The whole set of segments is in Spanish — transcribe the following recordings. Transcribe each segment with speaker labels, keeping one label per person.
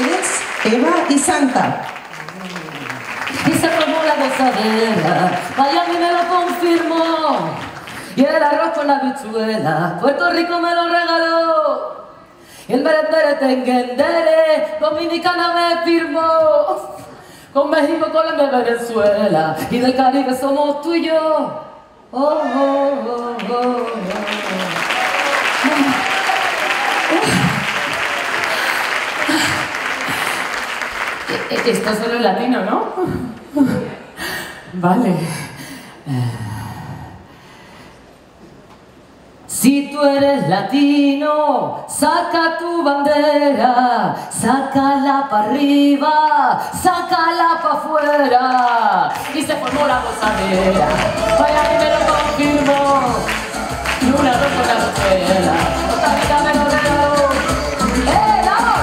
Speaker 1: Ángeles, Eva y Santa.
Speaker 2: Y se formó la gozadera, Miami me lo confirmó. Y el arroz con la habichuela, Puerto Rico me lo regaló. Y el merentere tengendere, Dominicana me firmó. Con México, Colombia, Venezuela, y del Caribe somos tú y yo. Oh, oh, oh, oh, oh. Esto es solo latino, ¿no? Vale. Si tú eres latino, saca tu bandera, sácala para arriba, sácala para afuera. Y se formó la gozadera, vaya y me lo confirmó. Y una ropa con la botella, otra vida me lo regaló. ¡Vamos!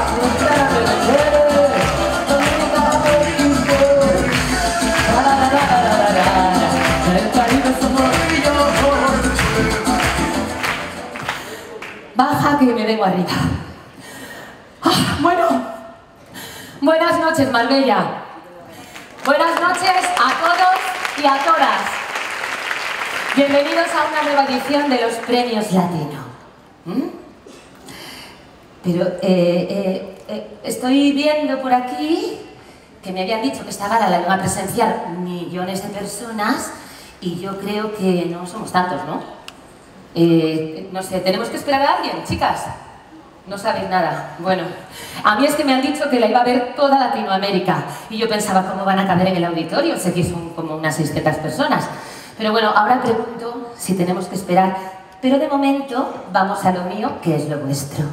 Speaker 2: El Caribe somos tú y yo. Baja que me vengo arriba. Bueno, buenas noches, Marbella. Buenas noches a todos y a todas. Bienvenidos a una nueva edición de los Premios Latino. Pero estoy viendo por aquí que me habían dicho que esta gala la iban a presenciar millones de personas y yo creo que no somos tantos, ¿no? No sé, ¿tenemos que esperar a alguien, chicas? No sabéis nada. Bueno, a mí es que me han dicho que la iba a ver toda Latinoamérica y yo pensaba, ¿cómo van a caber en el auditorio? Sé que son como unas 600 personas. Pero bueno, ahora pregunto si tenemos que esperar. Pero de momento, vamos a lo mío, que es lo vuestro.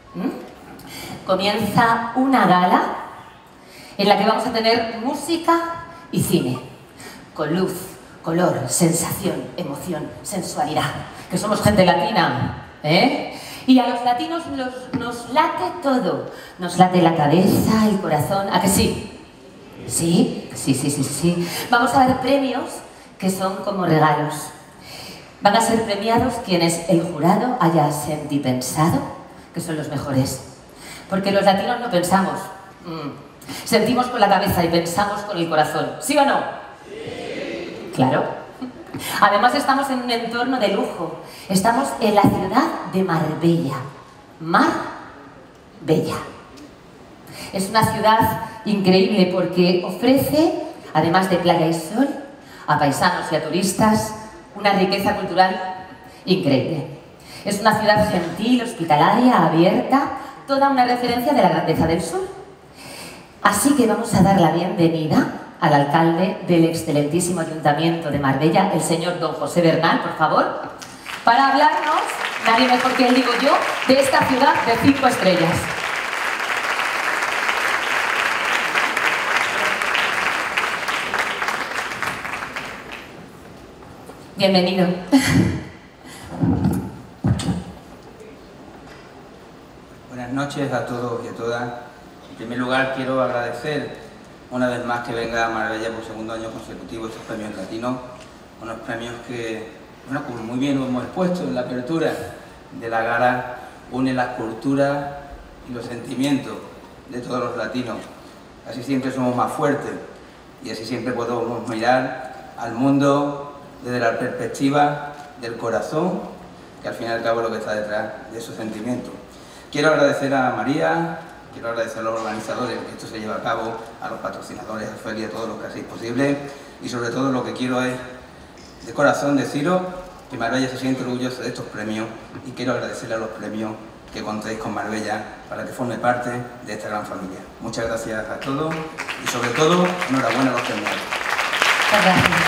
Speaker 2: Comienza una gala en la que vamos a tener música y cine. Con luz, color, sensación, emoción, sensualidad. Que somos gente latina, ¿eh? Y a los latinos nos late todo. Nos late la cabeza, el corazón. ¿A que sí? ¿Sí? Sí. Vamos a dar premios que son como regalos. Van a ser premiados quienes el jurado haya sentipensado que son los mejores. Porque los latinos no pensamos. Sentimos con la cabeza y pensamos con el corazón. ¿Sí o no? Sí. Claro. Además estamos en un entorno de lujo. Estamos en la ciudad de Marbella. Marbella. Es una ciudad increíble porque ofrece, además de playa y sol, a paisanos y a turistas, una riqueza cultural increíble. Es una ciudad gentil, hospitalaria, abierta, toda una referencia de la grandeza del sur. Así que vamos a dar la bienvenida al alcalde del excelentísimo Ayuntamiento de Marbella, el señor don José Bernal, por favor, para hablarnos, nadie mejor que él digo yo, de esta ciudad de 5 estrellas. Bienvenido.
Speaker 3: Buenas noches a todos y a todas. En primer lugar, quiero agradecer una vez más que venga a Marbella por segundo año consecutivo estos premios latinos, unos premios que, bueno, como muy bien hemos expuesto en la apertura de la gala, unen las culturas y los sentimientos de todos los latinos. Así siempre somos más fuertes y así siempre podemos mirar al mundo desde la perspectiva del corazón, que al fin y al cabo es lo que está detrás de esos sentimientos. Quiero agradecer a María, quiero agradecer a los organizadores que esto se lleva a cabo, a los patrocinadores, a Feli, a todos los que hacéis posible, y sobre todo lo que quiero es, de corazón, deciros que Marbella se siente orgullosa de estos premios y quiero agradecerle a los premios que contéis con Marbella para que forme parte de esta gran familia. Muchas gracias a todos y sobre todo, enhorabuena a los premiados.
Speaker 2: Muchas gracias.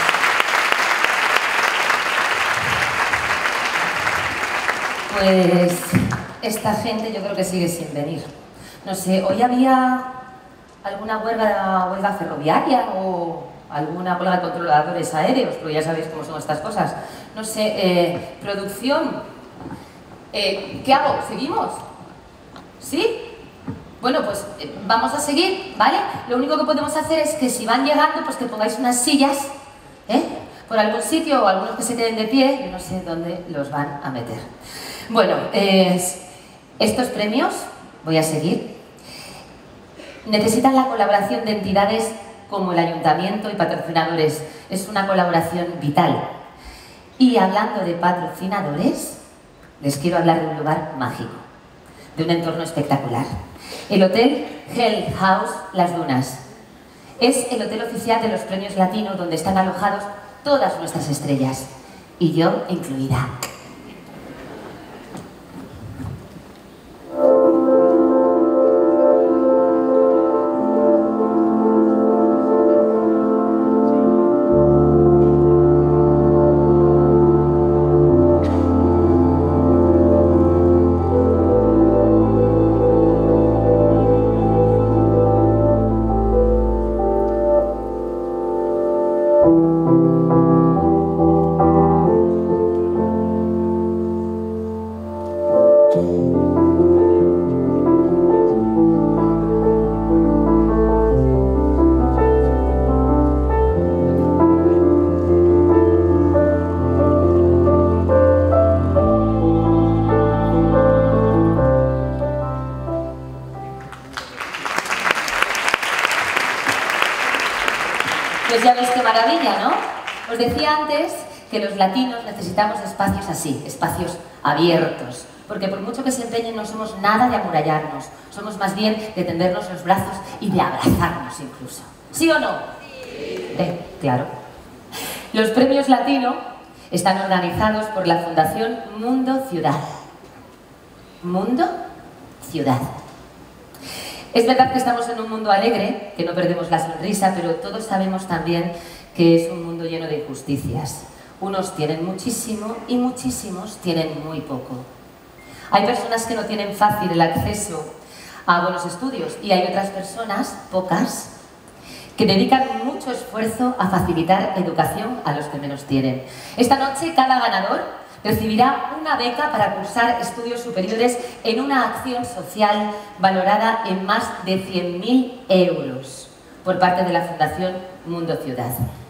Speaker 2: Pues esta gente yo creo que sigue sin venir. No sé, hoy había alguna huelga ferroviaria o alguna huelga de controladores aéreos, porque ya sabéis cómo son estas cosas. No sé, producción, ¿qué hago? ¿Seguimos? ¿Sí? Bueno, pues vamos a seguir, ¿vale? Lo único que podemos hacer es que si van llegando, pues que pongáis unas sillas, por algún sitio o algunos que se queden de pie, yo no sé dónde los van a meter. Bueno, estos premios, voy a seguir. necesitan la colaboración de entidades como el Ayuntamiento y patrocinadores. Es una colaboración vital. Y hablando de patrocinadores, les quiero hablar de un lugar mágico, de un entorno espectacular. El Hotel Health House Las Dunas. Es el hotel oficial de los Premios Latinos donde están alojados todas nuestras estrellas, y yo incluida. Pues ya ves qué maravilla, ¿no? Os decía antes que los latinos necesitamos espacios así, espacios abiertos, porque por mucho que se empeñen no somos nada de amurallarnos, somos más bien de tendernos los brazos y de abrazarnos incluso. ¿Sí o no? Sí. Claro. Los premios Latino están organizados por la Fundación Mundo Ciudad. Mundo Ciudad. Es verdad que estamos en un mundo alegre, que no perdemos la sonrisa, pero todos sabemos también que es un mundo lleno de injusticias. Unos tienen muchísimo y muchísimos tienen muy poco. Hay personas que no tienen fácil el acceso a buenos estudios y hay otras personas, pocas, que dedican mucho esfuerzo a facilitar educación a los que menos tienen. Esta noche cada ganador recibirá una beca para cursar estudios superiores en una acción social valorada en más de 100.000 euros por parte de la Fundación Mundo Ciudad.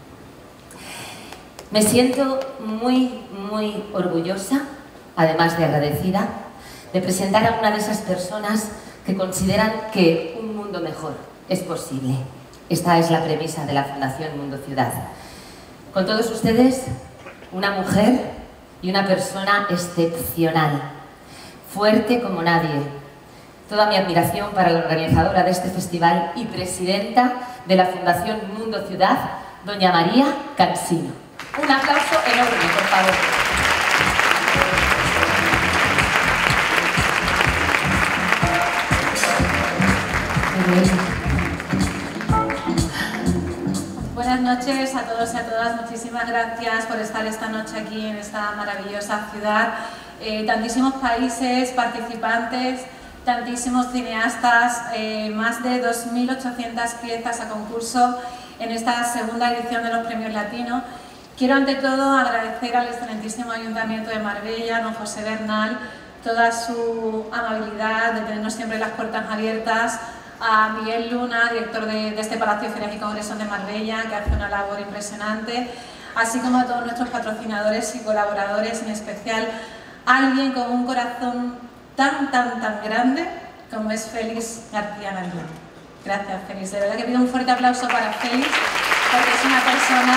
Speaker 2: Me siento muy orgullosa, además de agradecida, de presentar a una de esas personas que consideran que un mundo mejor es posible. Esta es la premisa de la Fundación Mundo Ciudad. Con todos ustedes, una mujer y una persona excepcional, fuerte como nadie. Toda mi admiración para la organizadora de este festival y presidenta de la Fundación Mundo Ciudad, doña María Cansino. Un aplauso enorme, por favor.
Speaker 4: Buenas noches a todos y a todas. Muchísimas gracias por estar esta noche aquí en esta maravillosa ciudad. Tantísimos países participantes, tantísimos cineastas, más de 2.800 piezas a concurso en esta segunda edición de los Premios Latinos. Quiero ante todo agradecer al excelentísimo Ayuntamiento de Marbella, don José Bernal, toda su amabilidad de tenernos siempre las puertas abiertas, a Miguel Luna, director de este Palacio de Ferias y Congresos de Marbella, que hace una labor impresionante, así como a todos nuestros patrocinadores y colaboradores, en especial a alguien con un corazón tan grande como es Félix García Nalguín. Gracias, Félix. De verdad que pido un fuerte aplauso para Félix, porque es una persona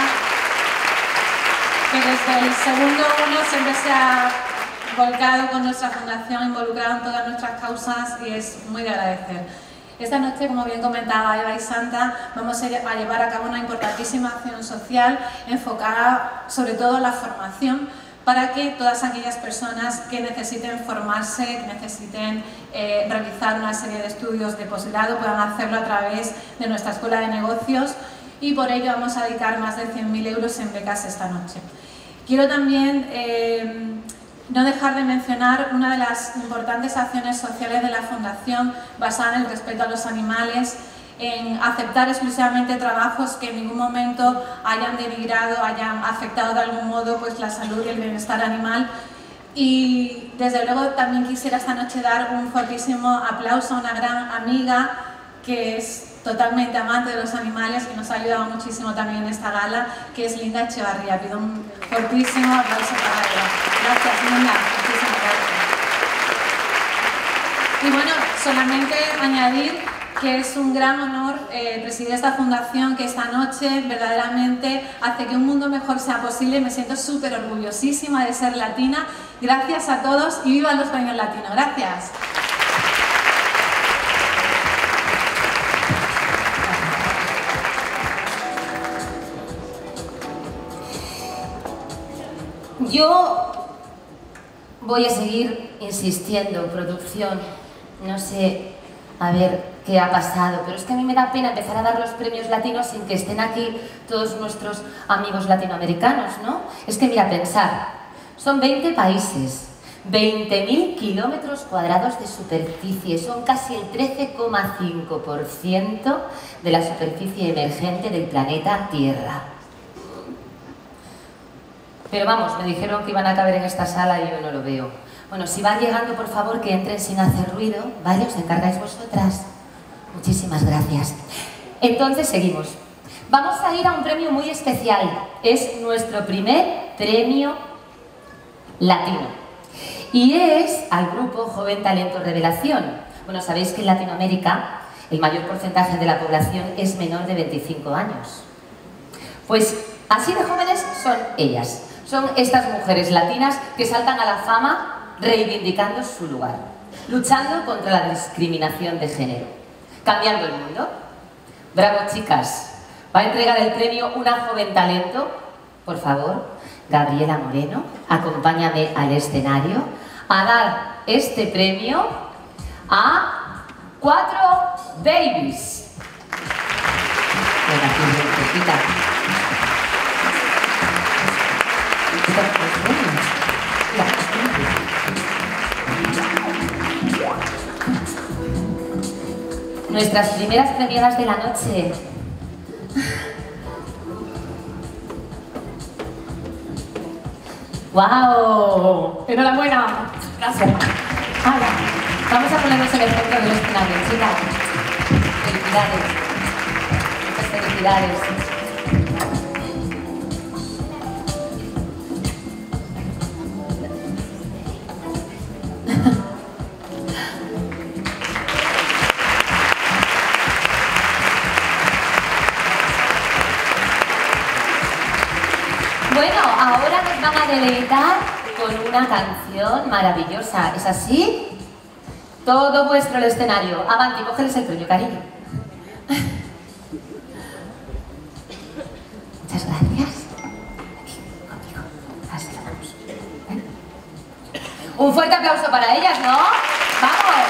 Speaker 4: que desde el segundo uno siempre se ha volcado con nuestra fundación, involucrado en todas nuestras causas y es muy de agradecer. Esta noche, como bien comentaba Eva y Santa, vamos a llevar a cabo una importantísima acción social enfocada sobre todo en la formación para que todas aquellas personas que necesiten formarse, que necesiten realizar una serie de estudios de posgrado puedan hacerlo a través de nuestra Escuela de Negocios y por ello vamos a dedicar más de 100.000 euros en becas esta noche. Quiero también no dejar de mencionar una de las importantes acciones sociales de la Fundación basada en el respeto a los animales, en aceptar exclusivamente trabajos que en ningún momento hayan denigrado, hayan afectado de algún modo pues, la salud y el bienestar animal. Y desde luego también quisiera esta noche dar un fortísimo aplauso a una gran amiga que es totalmente amante de los animales y nos ha ayudado muchísimo también en esta gala, que es Linda Echevarría. Pido un fortísimo aplauso para ella. Gracias, Linda. Muchísimas gracias. Y bueno, solamente añadir que es un gran honor presidir esta fundación que esta noche verdaderamente hace que un mundo mejor sea posible. Me siento súper orgullosísima de ser latina. Gracias a todos y vivan los premios latinos. Gracias.
Speaker 2: Yo voy a seguir insistiendo, producción, no sé, a ver qué ha pasado, pero es que a mí me da pena empezar a dar los premios latinos sin que estén aquí todos nuestros amigos latinoamericanos, ¿no? Es que mira, pensar, son 20 países, 20.000 kilómetros cuadrados de superficie, son casi el 13,5% de la superficie emergente del planeta Tierra. Pero vamos, me dijeron que iban a caber en esta sala y yo no lo veo. Bueno, si van llegando, por favor, que entren sin hacer ruido, ¿vale? Os encargáis vosotras. Muchísimas gracias. Entonces, seguimos. Vamos a ir a un premio muy especial. Es nuestro primer premio latino. Y es al grupo Joven Talento Revelación. Bueno, sabéis que en Latinoamérica el mayor porcentaje de la población es menor de 25 años. Pues así de jóvenes son ellas. Son estas mujeres latinas que saltan a la fama reivindicando su lugar, luchando contra la discriminación de género, cambiando el mundo. ¡Bravo, chicas! Va a entregar el premio una joven talento. Por favor, Gabriela Moreno, acompáñame al escenario a dar este premio a 4 babies. Venga, aquí, nuestras primeras premiadas de la noche. ¡Guau! ¡Enhorabuena! Gracias. Ahora, vamos a ponernos en el centro del escenario, chicas. Felicidades. Muchas felicidades. Bueno, ahora nos van a deleitar con una canción maravillosa. ¿Es así? Todo vuestro el escenario. Avanti, cógeles el premio, cariño. Muchas gracias. Aquí, conmigo. Así lo damos. Un fuerte aplauso para ellas, ¿no? ¡Vamos!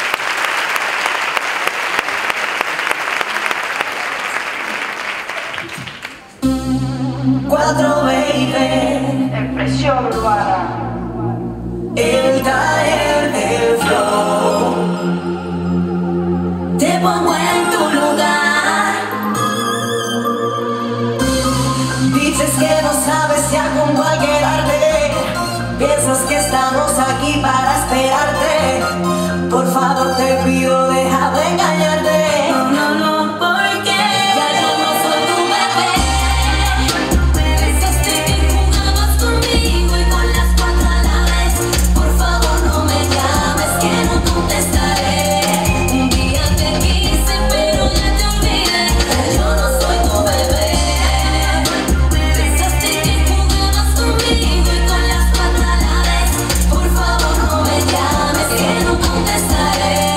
Speaker 5: Cuatro baby,
Speaker 1: Expresión urbana.
Speaker 5: el taller del flow. Te pongo en tu lugar. Dices que no sabes ya con cuál quedarte. Piensas que estamos aquí para esperarte. Por favor te pido, deja de engañarte. No, no, porque ya yo no soy tu bebé. Pensaste que jugabas conmigo y con las 4 a la vez. Por favor no me llames que no contestaré. Un día te quise pero ya te olvidé. Ya yo no soy tu bebé. Pensaste que jugabas conmigo y con las 4 a la vez. Por favor no me llames que no contestaré.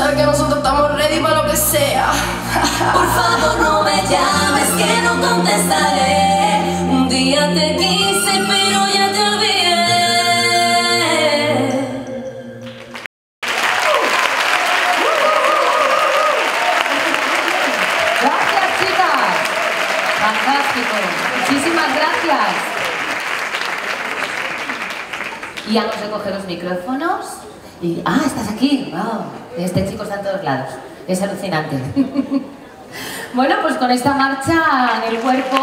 Speaker 6: sabes que nosotros estamos ready para lo que sea.
Speaker 5: Por favor no me llames que no contestaré. Un día te quise pero ya te olvidé.
Speaker 2: Gracias, chicas. Fantástico. Muchísimas gracias. Y vamos a coger los micrófonos. Y, estás aquí. Wow. Este chico está en todos lados. Es alucinante. Bueno, pues con esta marcha en el cuerpo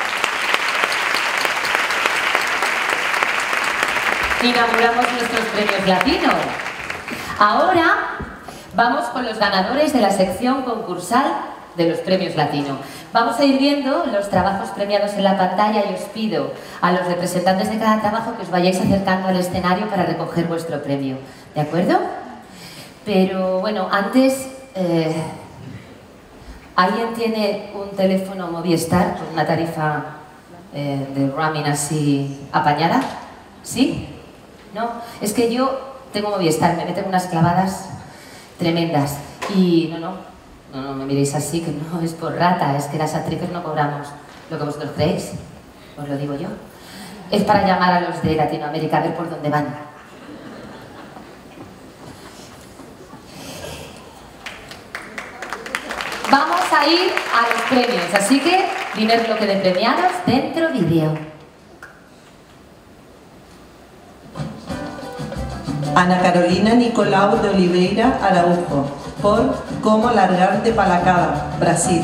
Speaker 2: inauguramos nuestros premios latinos. Ahora vamos con los ganadores de la sección concursal de los premios latinos. Vamos a ir viendo los trabajos premiados en la pantalla y os pido a los representantes de cada trabajo que os vayáis acercando al escenario para recoger vuestro premio. ¿De acuerdo? Pero bueno, antes, ¿alguien tiene un teléfono Movistar con una tarifa de roaming así apañada? ¿Sí? ¿No? Es que yo tengo Movistar, me meten unas clavadas tremendas. Y no me miréis así, que no es por rata, es que las actrices no cobramos lo que vosotros creéis, os lo digo yo. Es para llamar a los de Latinoamérica a ver por dónde van. Vamos a ir a los premios, así que primer bloque de premiados dentro vídeo.
Speaker 7: Ana Carolina Nicolau de Oliveira Araújo, por Como largarte pa' la cama, Brasil.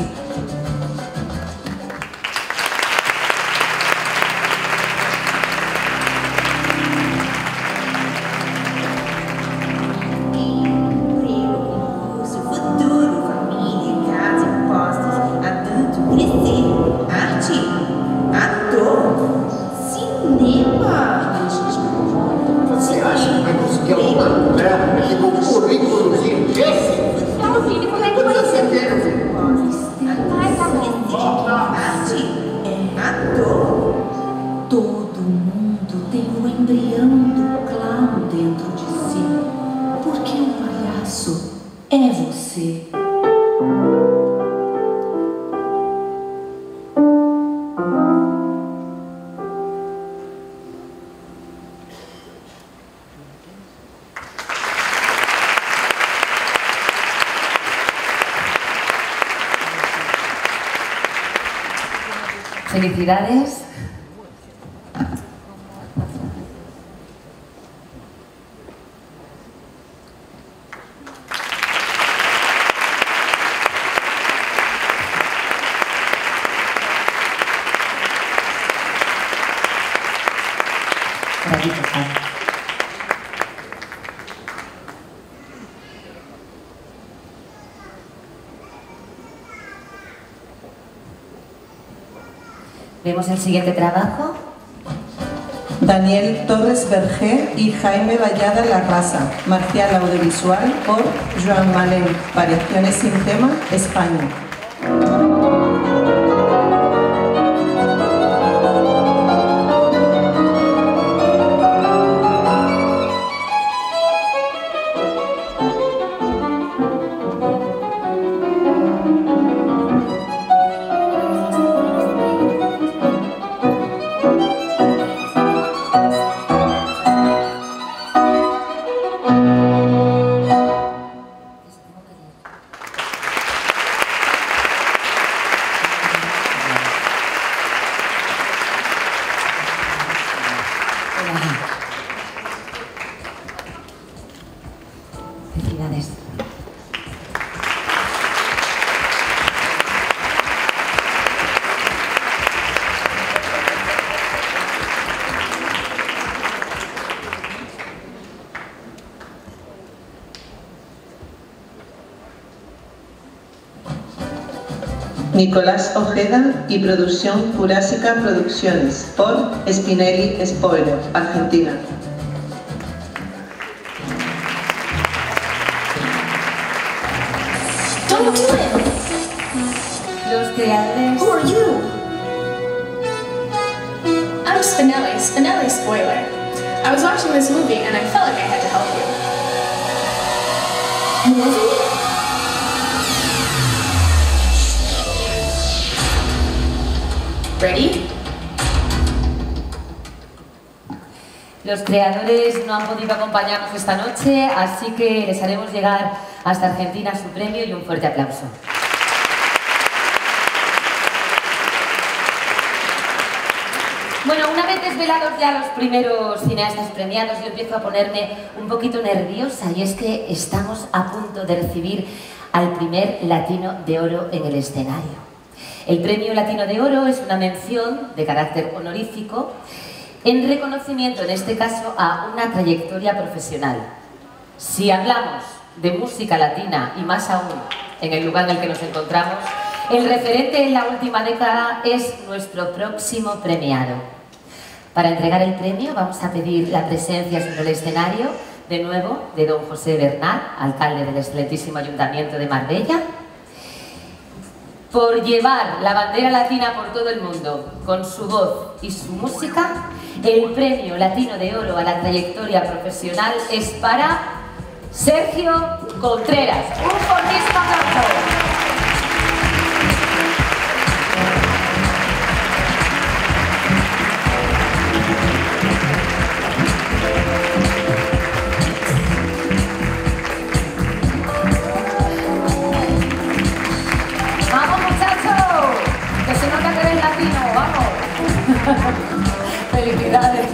Speaker 5: Todo mundo tem o embrião do clown dentro de si, porque o palhaço é você.
Speaker 2: Felicidades. Por aquí, por favor. Vemos el siguiente trabajo.
Speaker 7: Daniel Torres Berger y Jaime Vallada La Raza, marcial audiovisual por Joan Malén, Variaciones sin tema, España.
Speaker 2: Felicidades.
Speaker 7: Nicolás Ojeda y Producción Jurásica Producciones por Spinelli Spoiler, Argentina.
Speaker 6: Don't do it!
Speaker 2: Los creadores.
Speaker 6: Who are you? I'm Spinelli Spoiler. I was watching this movie and I felt like I had to help you. Movie?
Speaker 2: ¿Ready? Los creadores no han podido acompañarnos esta noche, así que les haremos llegar hasta Argentina su premio y un fuerte aplauso. Bueno, una vez desvelados ya los primeros cineastas premiados, yo empiezo a ponerme un poquito nerviosa, y es que estamos a punto de recibir al primer Latino de Oro en el escenario. El Premio Latino de Oro es una mención de carácter honorífico en reconocimiento, en este caso, a una trayectoria profesional. Si hablamos de música latina, y más aún en el lugar en el que nos encontramos, el referente en la última década es nuestro próximo premiado. Para entregar el premio vamos a pedir la presencia sobre el escenario, de nuevo, de don José Bernal, alcalde del excelentísimo Ayuntamiento de Marbella, por llevar la bandera latina por todo el mundo con su voz y su música. El Premio Latino de Oro a la trayectoria profesional es para Sergio Contreras. Un fortísimo aplauso. ¡Vamos, muchachos! ¡Que se nota que eres latino! ¡Vamos! ¡Felicidades!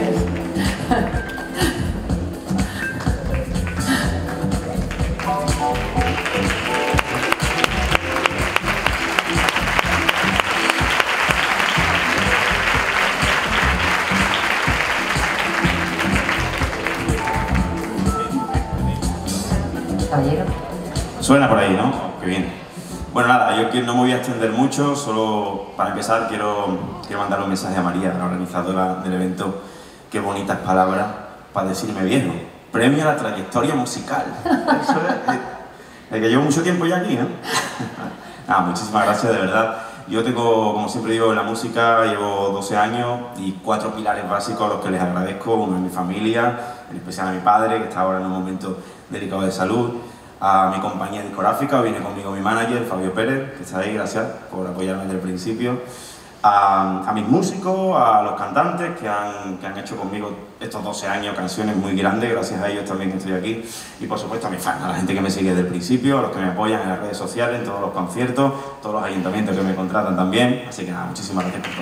Speaker 2: Caballero.
Speaker 8: Suena por ahí, ¿no? Qué bien. Bueno, nada, yo no me voy a extender mucho, solo para empezar quiero mandar un mensaje a María, la organizadora del evento. Qué bonitas palabras para decirme viejo. Premio a la trayectoria musical. Eso es que llevo mucho tiempo ya aquí, ¿no? Nada, muchísimas gracias, de verdad. Yo tengo, como siempre digo, en la música llevo 12 años y 4 pilares básicos a los que les agradezco. Uno es mi familia, en especial a mi padre, que está ahora en un momento delicado de salud. A mi compañía discográfica, viene conmigo mi manager, Fabio Pérez, que está ahí, gracias por apoyarme desde el principio. A mis músicos, a los cantantes que han hecho conmigo estos 12 años canciones muy grandes, gracias a ellos también estoy aquí. Y por supuesto a mis fans, a la gente que me sigue desde el principio, a los que me apoyan en las redes sociales, en todos los conciertos, todos los ayuntamientos que me contratan también. Así que nada, muchísimas gracias por todo.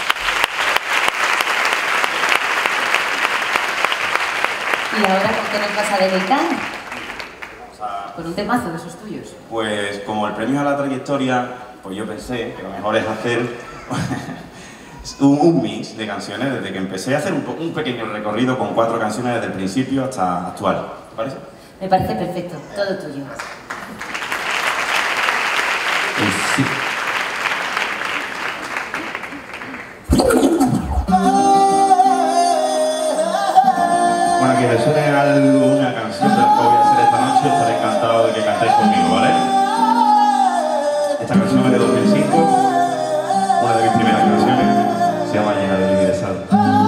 Speaker 2: ¿Y ahora con qué nos vas a dedicar? Con un temazo de esos tuyos.
Speaker 8: Pues como el premio a la trayectoria, pues yo pensé que lo mejor es hacer un mix de canciones desde que empecé a hacer un pequeño recorrido con 4 canciones desde el principio hasta actual. ¿Te parece?
Speaker 2: Me parece perfecto, todo tuyo.
Speaker 8: Pues sí. Bueno, que les suene algo, una canción de la que voy a hacer esta noche, estaré encantado de que cantéis conmigo, ¿vale? Esta canción es de 2005, una de mis primeras canciones, se llama Llena de luz y de sal.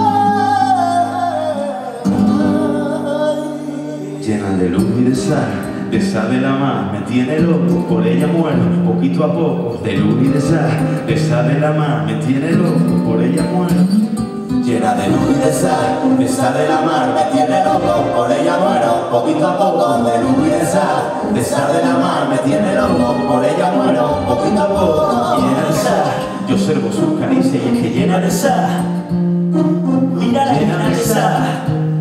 Speaker 8: Llena de luz y de sal de la mar, me tiene loco, por ella muero, poquito a poco, de luz y de sal de la mar, me tiene loco, por ella muero. Llena de luz y de sal de la mar, me tiene loco, por ella muero, poquito a poco, de luz y de sal de la mar, me tiene loco, por ella muero, poquito a poco, llena de sal, yo observo sus caricias y es que llena de sal, mira llena de sal,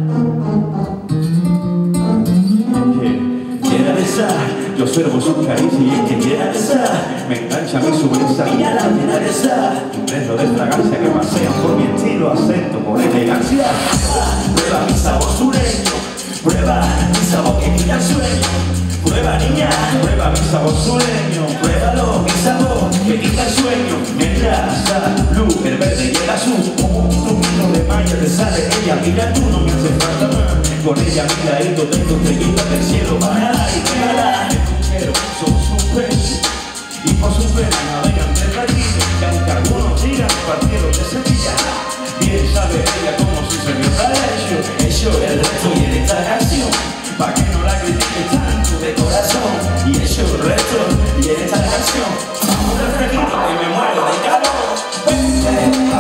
Speaker 8: llena de sal, yo observo sus caricias y es que llena de sal, me engancha mi sonrisa, mira la llena de sal, un resto de fragancia que pasean por mi estilo, acento, por elegancia. Prueba mi sabor sureño, prueba mi sabor que quita el sueño, prueba niña, prueba mi sabor sureño, pruébalo, mi sabor que quita el sueño, mira, salud, el verde y el azul, como un poquito de mayo te sale ella, mira tú, no me hace falta más, con ella mira ahí donde tengo estrellitas del cielo, bájala y pégala, pero son sus peces, y por sus penas navegan de raíces, que aunque algunos digan partieron de Sevilla, bien sabe ella como si se me hubiera hecho el resto y en esta canción, pa' que no la critiques tanto de corazón, y hecho el resto y en esta canción, un refresquito que me muero de calor.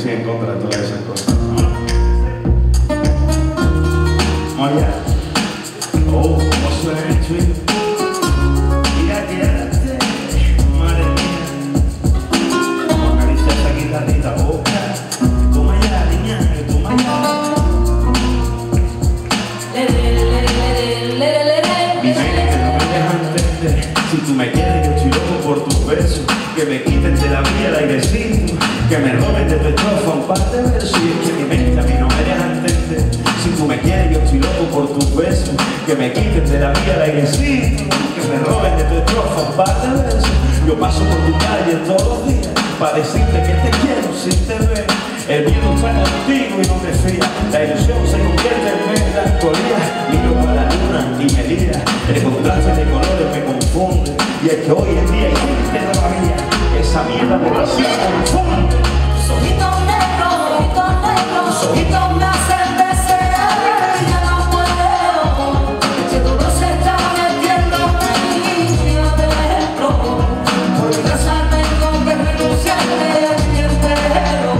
Speaker 9: estoy en contra de todas esas cosas. Oye, oh, cómo suena el tweet. Mira, quédate, madre mía. Como acaricias esa guitarrita boca. Toma ya, niña, que toma ya. Dime que no me dejas entender. Si tú me quieres, yo estoy loco por tus besos. Que me quiten de la vida el airecito. Que me roben de tu estrofa un par de versos. Y es que mi mente a mí no me deja entender. Si tú me quieres, yo estoy loco por tus besos. Que me quiten de la vida el airecito. Que me roben de tu estrofa un par de versos. Yo paso por tu calle todos los días para decirte que te quiero sin te ver. El miedo está contigo y no me fía. La ilusión se convierte en melancolía. Miro para la luna y me lía. El contraste de colores me confunde. Y es que hoy en día hay gente todavía que esa mierda de la se confunde.
Speaker 5: Ojito negro, tus ojitos me hacen desear. Ya no puedo, que todo se está metiendo en adentro. Por mi casa tengo que renunciarle al día entero.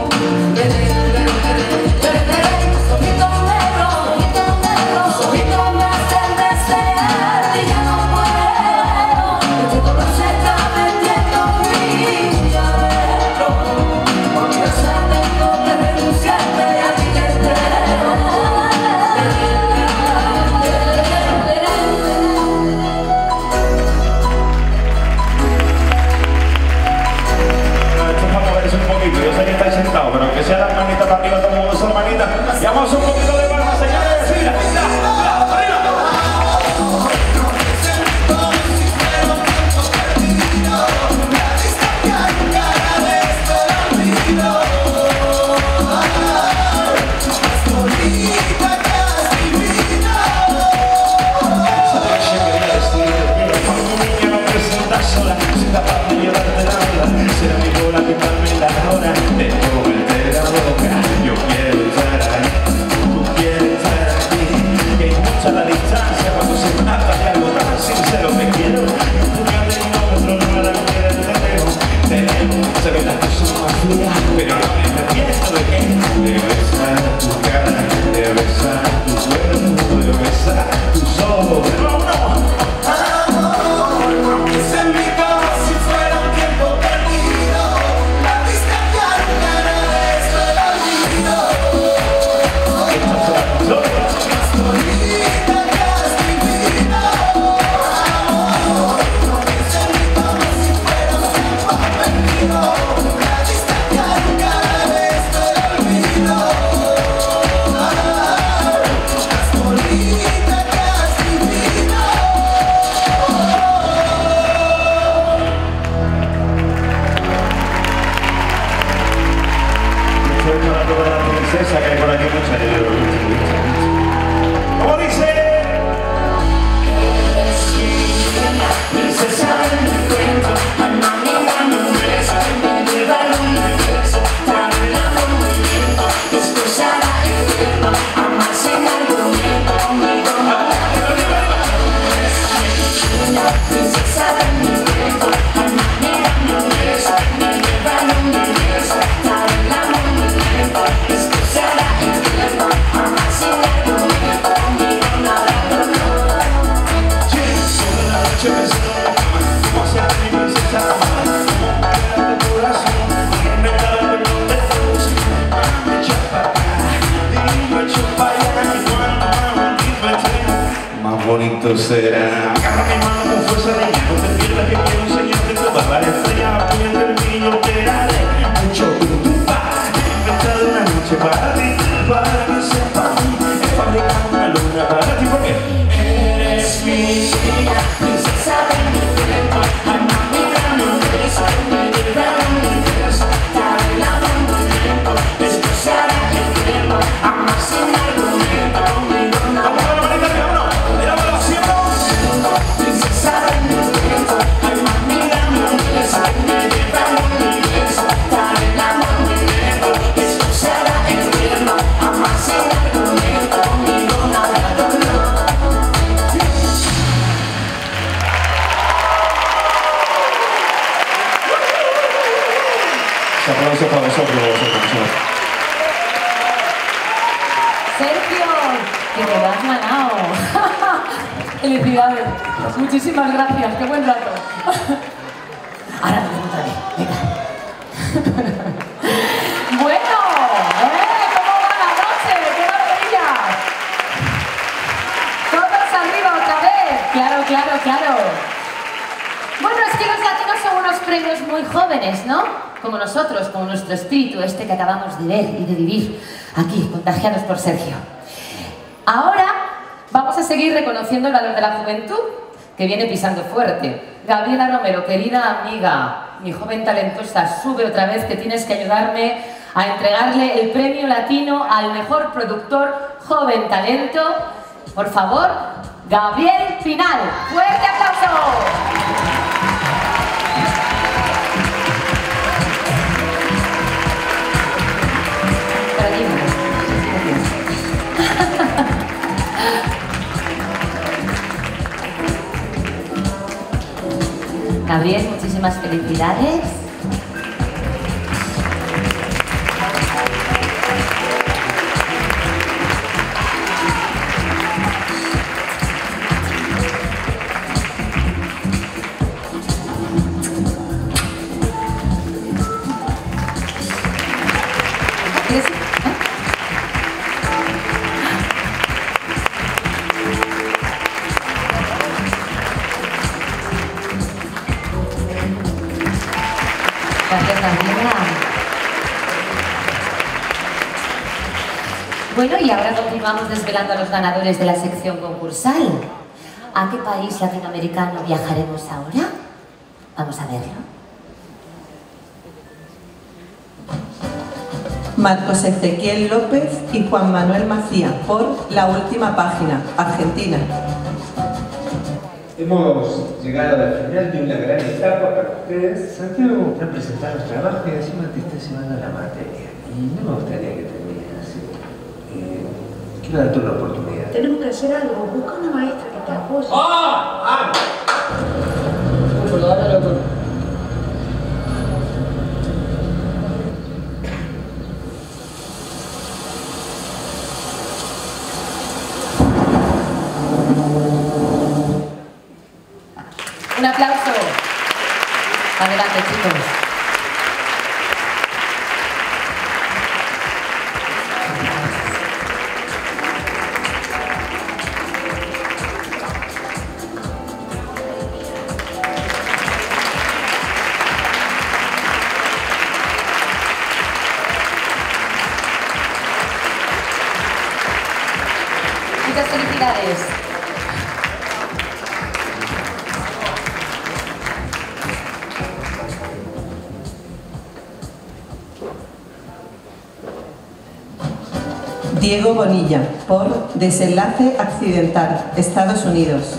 Speaker 5: Tus ojitos negros, tus ojitos me hacen desear. Y ya no puedo, que todo se está metiendo en adentro. Por mi casa tengo que renunciarle al día entero.
Speaker 9: Esto es para moverse un poquito. Yo sé que estáis sentados, pero aunque sea las manitas para arriba, todo el mundo son manitas. Y vamos un poquito de palmas, señores. Mira, mira, arriba. Sola, sin capaz de llevarte nada. Será mi bola que calme la hora de comerte la boca. Yo quiero estar ahí, tú quieres estar aquí. Que hay mucha la distancia cuando se trata de algo tan sincero. Te quiero, tú me has tenido otro no la quiero te veo. Tenemos, se ven las cosas más frías, pero no me arrepiento de que de besar tu cara, de besar tu cuerpo, de besar tus ojos. No, no. Que hay por aquí mucha ¿cómo dice? Princesa de mi cuento, alma mi beso, me lleva al universo, caminando muy lento, desposada y tiempo, amar sin argumento, conmigo no la princesa de mi cuento, alma mi beso, me lleva al universo, caminando muy lento, desposada y tiempo, amar sin argumento, conmigo no la noche me suena como sea mi princesa amada, como un corazón, y me da el perdón de todos. Me echa para acá, dime echo para allá, y cuando dime más bonito será. Agarra mi mano con fuerza de ella, no te pierdas que quiero enseñarte todas las estrellas, apoyan del niño, te daré mucho tutupa. He inventado una noche para ti, para que sepas, he fabricado una luna para ti, porque eres mi niña. Princesa de mi cuento, alma mía, mi beso, me lleva al universo, caminando muy lento, desposada el tiempo, amar sin argumento, conmigo no. Vamos a la manita, vámonos, mira, vámonos, siempre.
Speaker 10: mucho.
Speaker 2: Sergio, que te lo has ganado. Felicidades. Muchísimas gracias. Qué buen rato. Ahora nos vemos otra vez. Venga. Bueno, ¿cómo va la noche? ¡Qué maravilla! Todos arriba otra vez. Claro, claro, claro. Bueno, es que los latinos son unos premios muy jóvenes, ¿no? Como nosotros, como nuestro espíritu, este que acabamos de ver y de vivir aquí, contagiados por Sergio. Ahora vamos a seguir reconociendo el valor de la juventud, que viene pisando fuerte. Gabriela Romero, querida amiga, mi joven talentosa, sube otra vez, que tienes que ayudarme a entregarle el premio latino al mejor productor joven talento. Por favor, Gabriel Pinal. ¡Fuerte aplauso! Gabriel, muchísimas felicidades. Bueno, y ahora continuamos desvelando a los ganadores de la sección concursal. ¿A qué país latinoamericano viajaremos ahora? Vamos a verlo.
Speaker 7: Marcos Ezequiel López y Juan Manuel Macía, por La Última Página, Argentina.
Speaker 11: Hemos llegado al final de una gran etapa para ustedes. Santiago va a presentar los trabajos y encima te está llevando la materia. Y no me gustaría que termine así. Quiero darte una oportunidad.
Speaker 12: Tenemos que hacer algo. Busca una maestra que te apoye.
Speaker 11: ¡Ah!
Speaker 2: Un aplauso. Adelante, chicos. Muchas felicidades.
Speaker 7: Diego Bonilla, por Desenlace Accidental, Estados Unidos.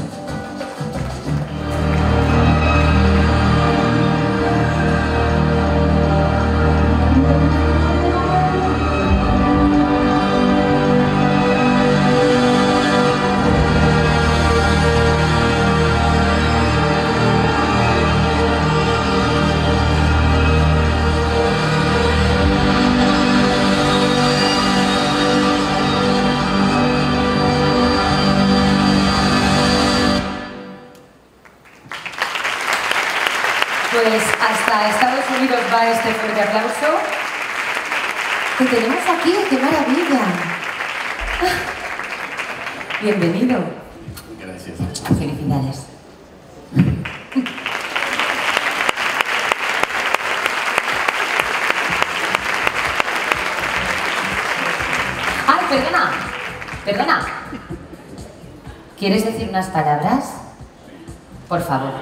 Speaker 2: Pues hasta Estados Unidos va este fuerte aplauso. Que tenemos aquí, ¡qué maravilla! Bienvenido.
Speaker 10: Gracias.
Speaker 2: Felicidades. ¡Ay, perdona! ¿Quieres decir unas palabras? Por favor.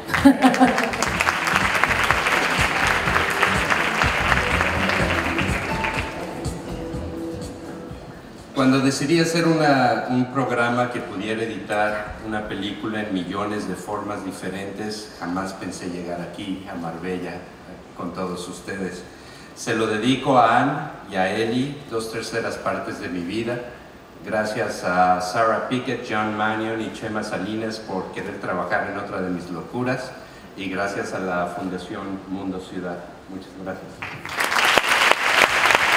Speaker 13: Cuando decidí hacer un programa que pudiera editar una película en millones de formas diferentes, jamás pensé llegar aquí, a Marbella, con todos ustedes. Se lo dedico a Anne y a Eli, 2/3 partes de mi vida. Gracias a Sarah Pickett, John Mannion y Chema Salinas por querer trabajar en otra de mis locuras. Y gracias a la Fundación Mundo Ciudad. Muchas gracias.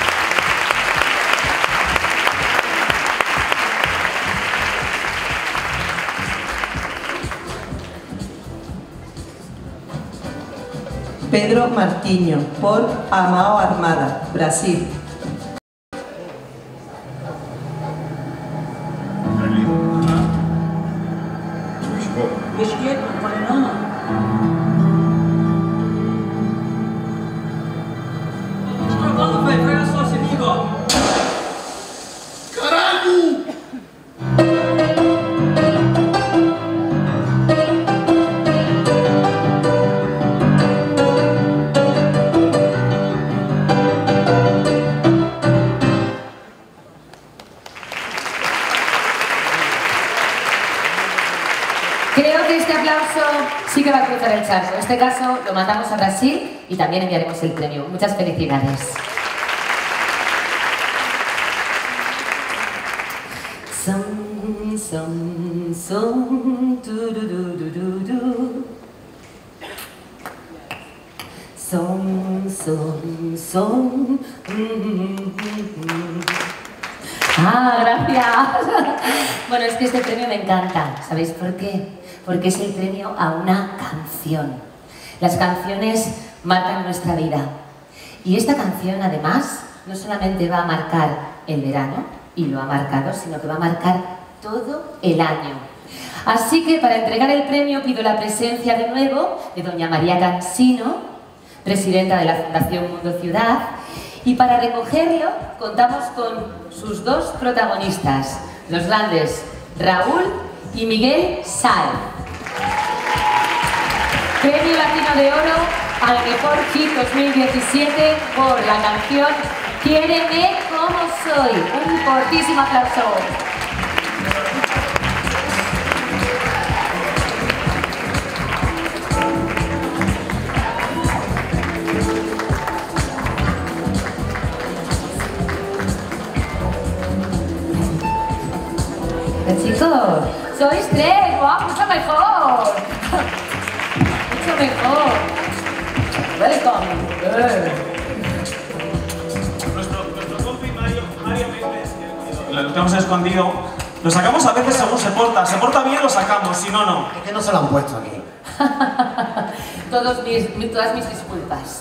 Speaker 7: Pedro Martiño, por Amao Armada, Brasil.
Speaker 2: Creo que este aplauso sí que va a cruzar el charco. En este caso lo mandamos a Brasil y también enviaremos el premio. Muchas felicidades. Son, son, son, tururururu. Son, son, son. Ah, gracias. Bueno, es que este premio me encanta. ¿Sabéis por qué? Porque es el premio a una canción. Las canciones marcan nuestra vida. Y esta canción, además, no solamente va a marcar el verano, y lo ha marcado, sino que va a marcar todo el año. Así que para entregar el premio pido la presencia de nuevo de doña María Cansino, presidenta de la Fundación Mundo Ciudad, y para recogerlo contamos con sus dos protagonistas, los grandes Raúl y Miguel Sáez. Premio Latino de Oro al mejor hit 2017 por la canción Quiéreme como soy. Un fortísimo aplauso. Chicos, sois tres, guau, mucho mejor. Mucho mejor. Welcome.
Speaker 10: Nuestro compi Mario Méndez, lo tenemos escondido. Lo sacamos a veces según se porta. Se porta bien, lo sacamos, si no, no.
Speaker 14: Es que no se lo han puesto aquí.
Speaker 2: Todas mis disculpas.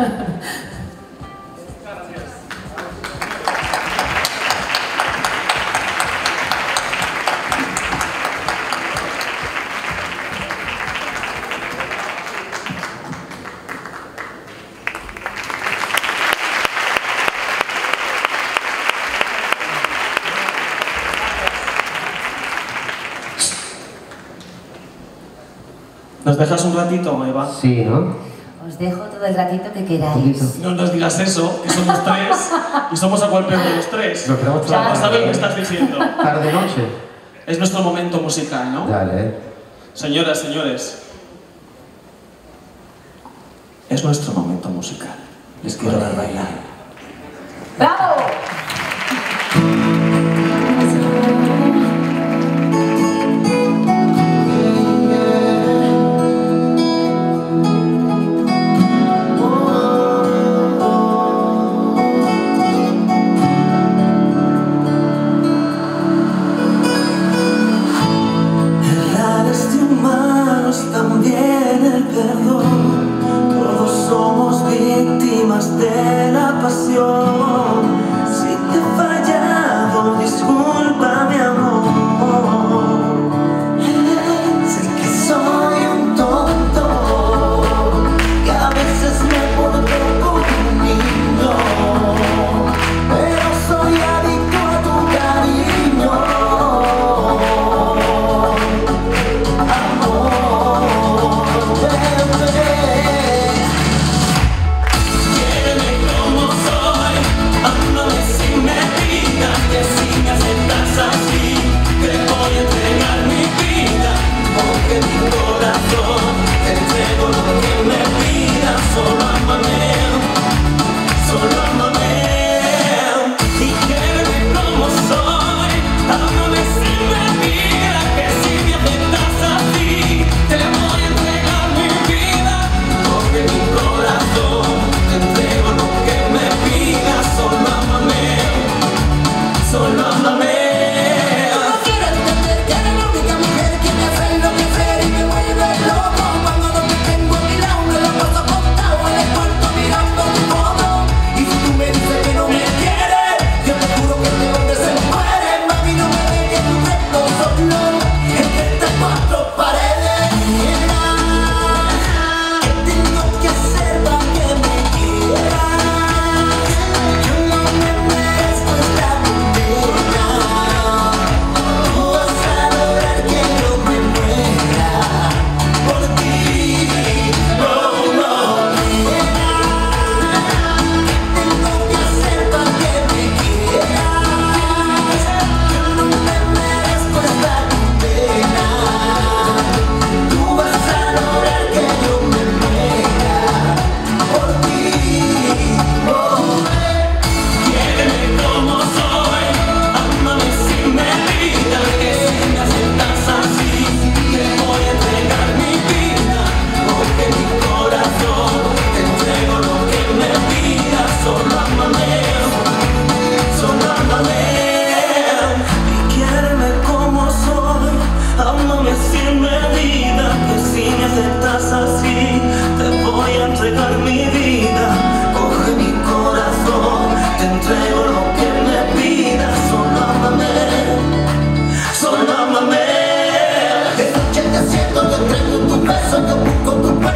Speaker 10: ¿Nos dejas un ratito, Eva?
Speaker 14: Sí, ¿no?
Speaker 2: Os dejo todo el ratito que queráis.
Speaker 10: No nos digas eso, que somos tres y somos a cual peor de los tres.
Speaker 14: Nos quedamos toda la
Speaker 10: Ya sabes
Speaker 14: tarde.
Speaker 10: lo que estás diciendo.
Speaker 14: Tarde noche.
Speaker 10: Es nuestro momento musical, ¿no?
Speaker 14: Dale.
Speaker 10: Señoras, señores. Es nuestro momento musical. Les quiero ver bailar.
Speaker 2: ¡Bravo!
Speaker 5: Errores de humanos, también el perdón. Todos somos víctimas de la pasión.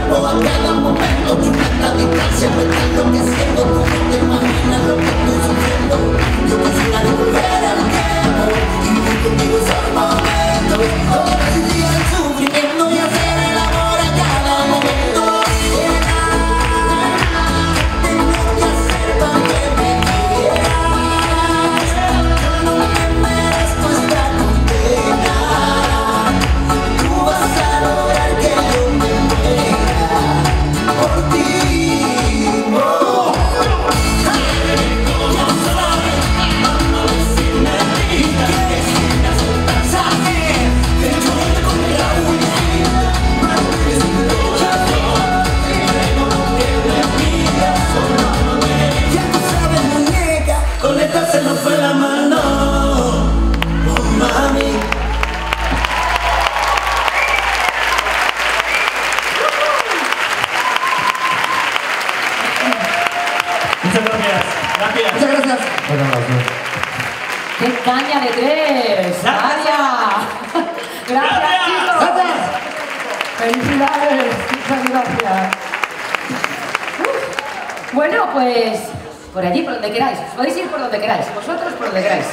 Speaker 5: cuerpo a cada momento. Tu tanta distancia me está enloqueciendo. Tú no te imaginas lo que estoy sufriendo. Yo quisiera devolver el tiempo y vivir contigo esos momentos. Olvidar el sufrimiento y hacer el amor a cada momento. Tengo que hacer para que me quieras. No me merezco esta condena. Tú vas a lograr que yo me muera por ti. Oh. Ya sabes, no decirme y que sientas saber que yo te pondré la uña. Es un luchador, tengo que me miras solo me. Ya tú sabes, muñeca, con esta se nos fue la mano. Oh, mami.
Speaker 10: Muchas gracias. Gracias.
Speaker 11: Muchas gracias.
Speaker 2: ¡Qué caña de tres! ¡Vaya! ¡Gracias, chicos!
Speaker 11: ¡Gracias!
Speaker 2: ¡Felicidades! Muchas gracias. Bueno, pues por allí, por donde queráis. Podéis ir por donde queráis. Vosotros por donde queráis.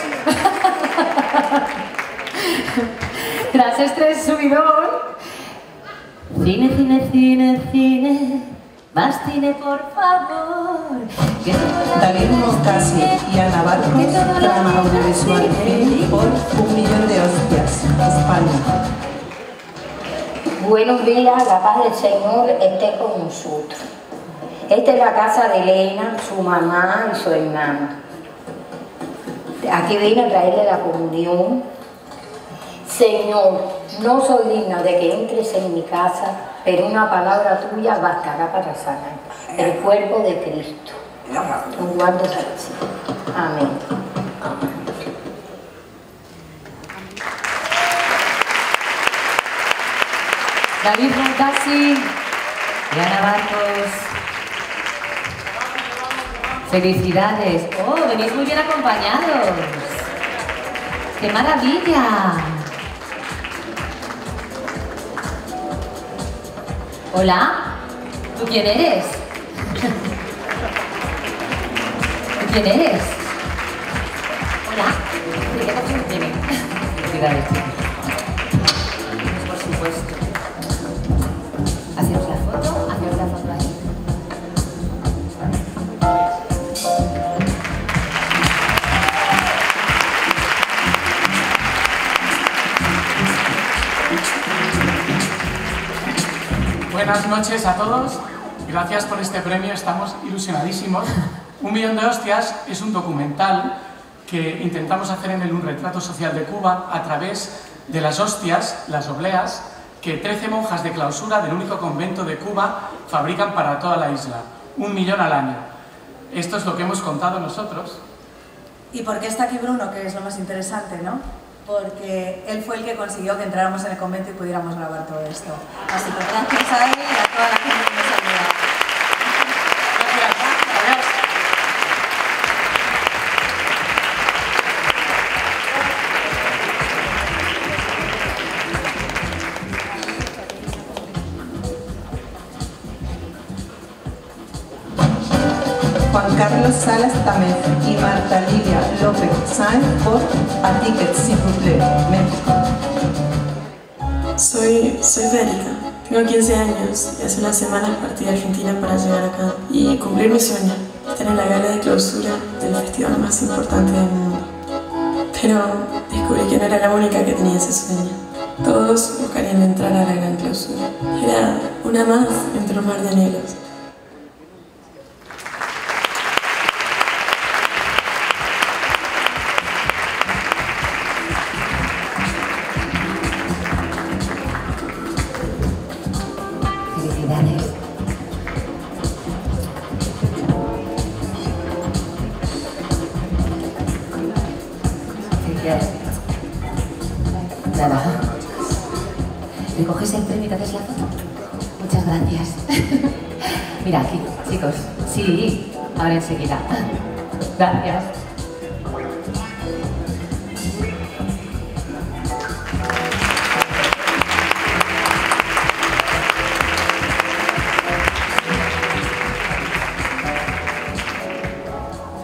Speaker 2: Tras este subidón, cine, cine, cine, cine. Más cine, por favor.
Speaker 7: David Moscasi y Ana Barcos, trama audiovisual por 1.000.000 de hostias, España.
Speaker 15: Buenos días, la paz del Señor esté con nosotros. Esta es la casa de Elena, su mamá y su hermana. Aquí vine a traerle la comunión. Señor, no soy digna de que entres en mi casa, pero una palabra tuya bastará para sanar el cuerpo de Cristo. Guardo así. Amén.
Speaker 2: David Moscasi y Ana Barcos. Felicidades. Oh, venís muy bien acompañados. ¡Qué maravilla! Hola, ¿tú quién eres? ¿Tú quién eres? Hola, ¿de qué pasión tiene? Felicidades, chicos. Por supuesto. Hacemos la foto ahí.
Speaker 16: Buenas noches a todos, gracias por este premio, estamos ilusionadísimos. 1.000.000 de hostias es un documental que intentamos hacer en él un retrato social de Cuba a través de las hostias, las obleas, que 13 monjas de clausura del único convento de Cuba fabrican para toda la isla, 1.000.000 al año. Esto es lo que hemos contado nosotros.
Speaker 4: ¿Y por qué está aquí Bruno, que es lo más interesante, no? Porque él fue el que consiguió que entráramos en el convento y pudiéramos grabar todo esto. Así que gracias a él y a toda la gente que nos ha ayudado.
Speaker 7: Juan Carlos Salas Tamez y Marta Lilia López Sáenz por A Ticket, s'il vous plaît, México.
Speaker 17: Soy Federica, tengo 15 años y hace unas semanas partí de Argentina para llegar acá y cumplir mi sueño, estar en la gala de clausura del festival más importante del mundo. Pero descubrí que no era la única que tenía ese sueño. Todos buscarían entrar a la gran clausura. Era una más entre un mar de anhelos.
Speaker 2: Nada. ¿Me coges el premio y te haces la foto? Muchas gracias. Mira aquí, chicos. Sí, ahora enseguida. Gracias.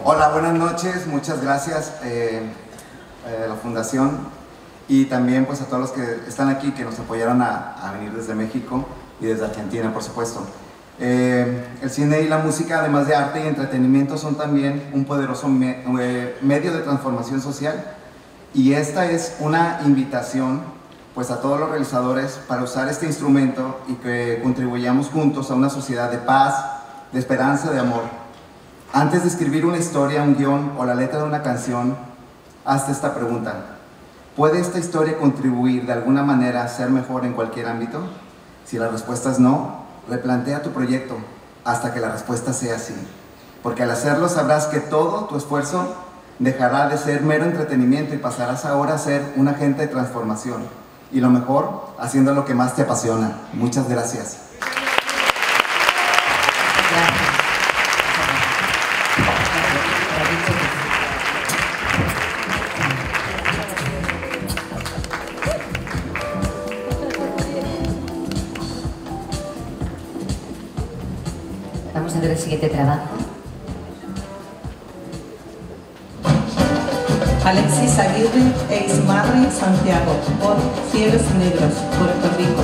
Speaker 18: Hola, buenas noches, muchas gracias a la Fundación y también pues a todos los que están aquí, que nos apoyaron a venir desde México y desde Argentina, por supuesto. El cine y la música, además de arte y entretenimiento, son también un poderoso medio de transformación social, y esta es una invitación pues a todos los realizadores para usar este instrumento y que contribuyamos juntos a una sociedad de paz, de esperanza, de amor. Antes de escribir una historia, un guión o la letra de una canción, hazte esta pregunta: ¿puede esta historia contribuir de alguna manera a ser mejor en cualquier ámbito? Si la respuesta es no, replantea tu proyecto hasta que la respuesta sea sí, porque al hacerlo sabrás que todo tu esfuerzo dejará de ser mero entretenimiento y pasarás ahora a ser un agente de transformación, y lo mejor, haciendo lo que más te apasiona. Muchas gracias.
Speaker 2: Vamos a ver el siguiente trabajo.
Speaker 7: Alexis Aguirre e Ismarri Santiago, por Cielos Negros, Puerto Rico.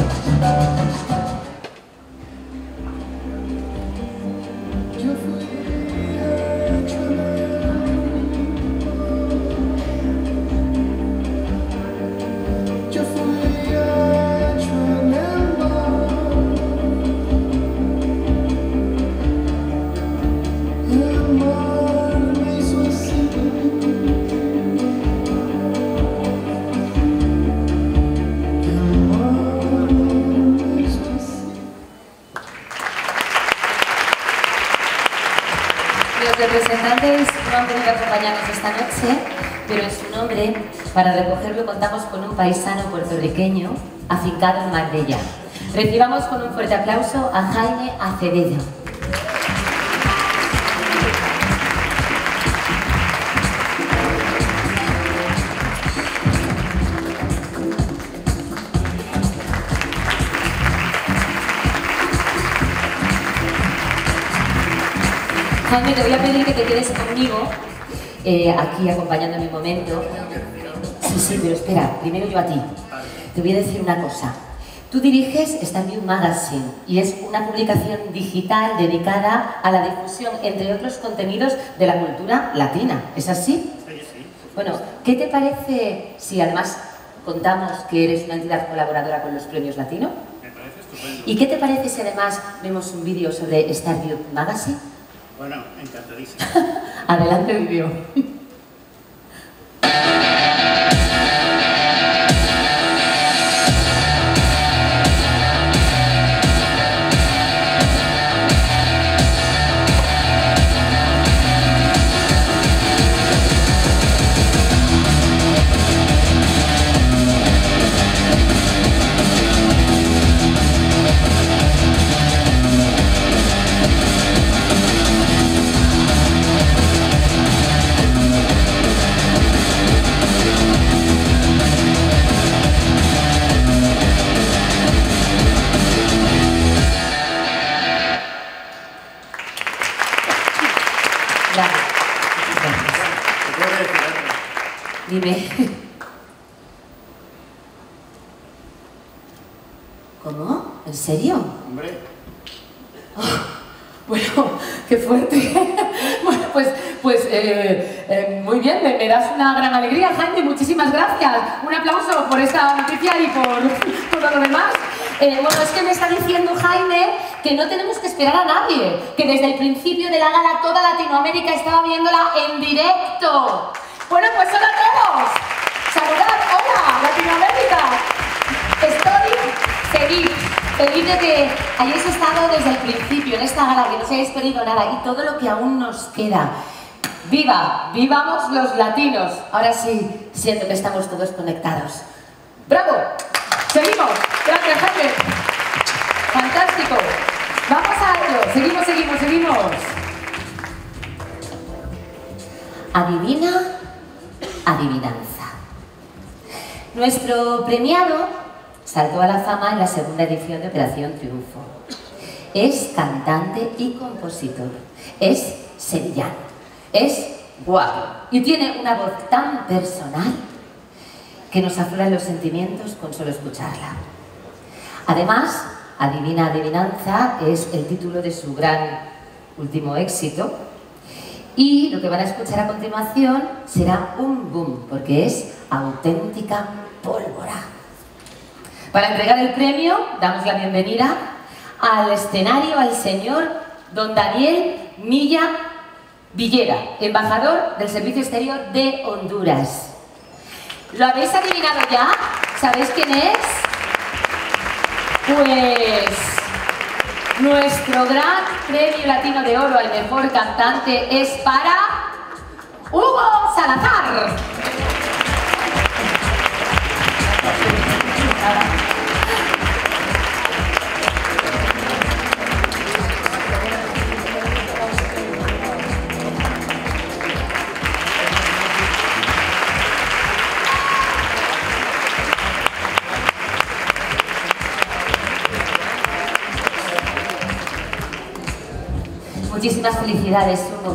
Speaker 2: Los representantes no han podido acompañarnos esta noche, pero en su nombre, para recogerlo, contamos con un paisano puertorriqueño afincado en Marbella. Recibamos con un fuerte aplauso a Jaime Acevedo. Jaime, te voy a pedir que te quedes conmigo, aquí acompañando mi momento. Sí, pero espera, primero yo a ti. Te voy a decir una cosa. Tú diriges Starview Magazine y es una publicación digital dedicada a la difusión, entre otros contenidos, de la cultura latina. ¿Es así? Sí. Bueno, ¿qué te parece si además contamos que eres una entidad colaboradora con los premios Latino?
Speaker 19: Me parece estupendo.
Speaker 2: ¿Y qué te parece si además vemos un vídeo sobre Starview Magazine?
Speaker 19: Bueno, encantadísimo.
Speaker 2: Adelante el vídeo. Dime. ¿Cómo? ¿En serio?
Speaker 19: Hombre.
Speaker 2: Oh, bueno, qué fuerte. Bueno, pues muy bien, me das una gran alegría, Jaime, muchísimas gracias. Un aplauso por esta noticia y por todo lo demás. Bueno, es que me está diciendo Jaime que no tenemos que esperar a nadie, que desde el principio de la gala toda Latinoamérica estaba viéndola en directo. Bueno, pues hola a todos. Saludad, hola, Latinoamérica. Estoy feliz de que hayáis estado desde el principio en esta gala, que no os hayáis perdido nada y todo lo que aún nos queda. ¡Viva! ¡Vivamos los latinos! Ahora sí, siento que estamos todos conectados. ¡Bravo! ¡Seguimos! ¡Gracias, Jaime! ¡Fantástico! ¡Vamos a ello! ¡Seguimos! Adivina, adivinanza. Nuestro premiado saltó a la fama en la segunda edición de Operación Triunfo. Es cantante y compositor. Es sevillano. Es guapo y tiene una voz tan personal que nos afloran los sentimientos con solo escucharla. Además, Adivina Adivinanza es el título de su gran último éxito y lo que van a escuchar a continuación será un boom, porque es auténtica pólvora. Para entregar el premio, damos la bienvenida al escenario al señor don Daniel Milla Villera, embajador del Servicio Exterior de Honduras. ¿Lo habéis adivinado ya? ¿Sabéis quién es? Pues nuestro gran premio latino de oro al mejor cantante es para Hugo Salazar. Muchísimas felicidades, Hugo.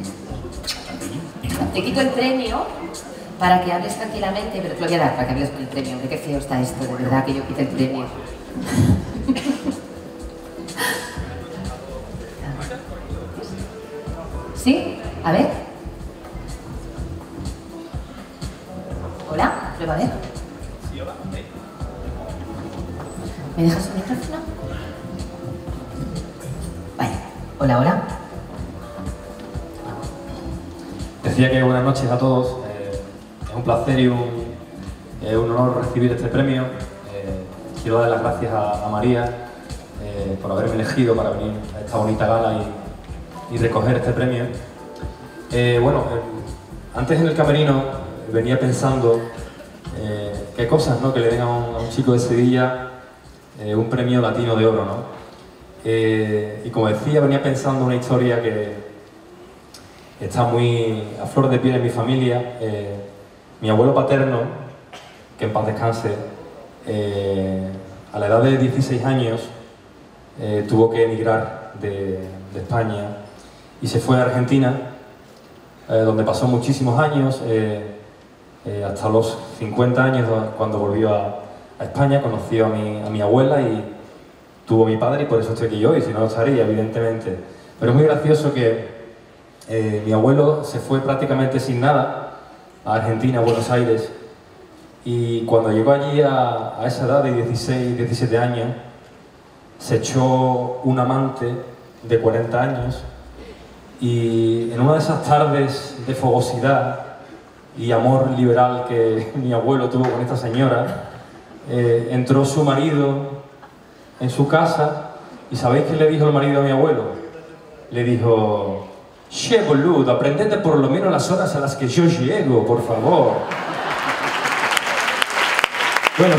Speaker 2: Te quito el premio para que hables tranquilamente, pero te lo voy a dar para que hables con el premio. Qué feo está esto, de verdad, que yo quite el premio. ¿Sí? A ver. Hola, prueba a ver. ¿Me dejas un micrófono? Vale. Hola, hola.
Speaker 20: Decía que buenas noches a todos. Es un placer y un honor recibir este premio. Quiero dar las gracias a María por haberme elegido para venir a esta bonita gala y recoger este premio. Bueno, antes en el camerino venía pensando qué cosas, ¿no?, que le den a un chico de Sevilla un premio latino de oro, ¿no? Y como decía, venía pensando una historia que está muy a flor de piel en mi familia. Mi abuelo paterno, que en paz descanse, a la edad de 16 años tuvo que emigrar de España y se fue a Argentina, donde pasó muchísimos años, hasta los 50 años, cuando volvió a España. Conoció a mi abuela y tuvo a mi padre, y por eso estoy aquí yo, y si no lo estaría, evidentemente. Pero es muy gracioso que mi abuelo se fue prácticamente sin nada a Argentina, a Buenos Aires, y cuando llegó allí a esa edad de 16, 17 años, se echó un amante de 40 años, y en una de esas tardes de fogosidad y amor liberal que mi abuelo tuvo con esta señora, entró su marido en su casa, y ¿sabéis qué le dijo el marido a mi abuelo? Le dijo: «Che, boludo, aprendete por lo menos las horas a las que yo llego, por favor». Bueno,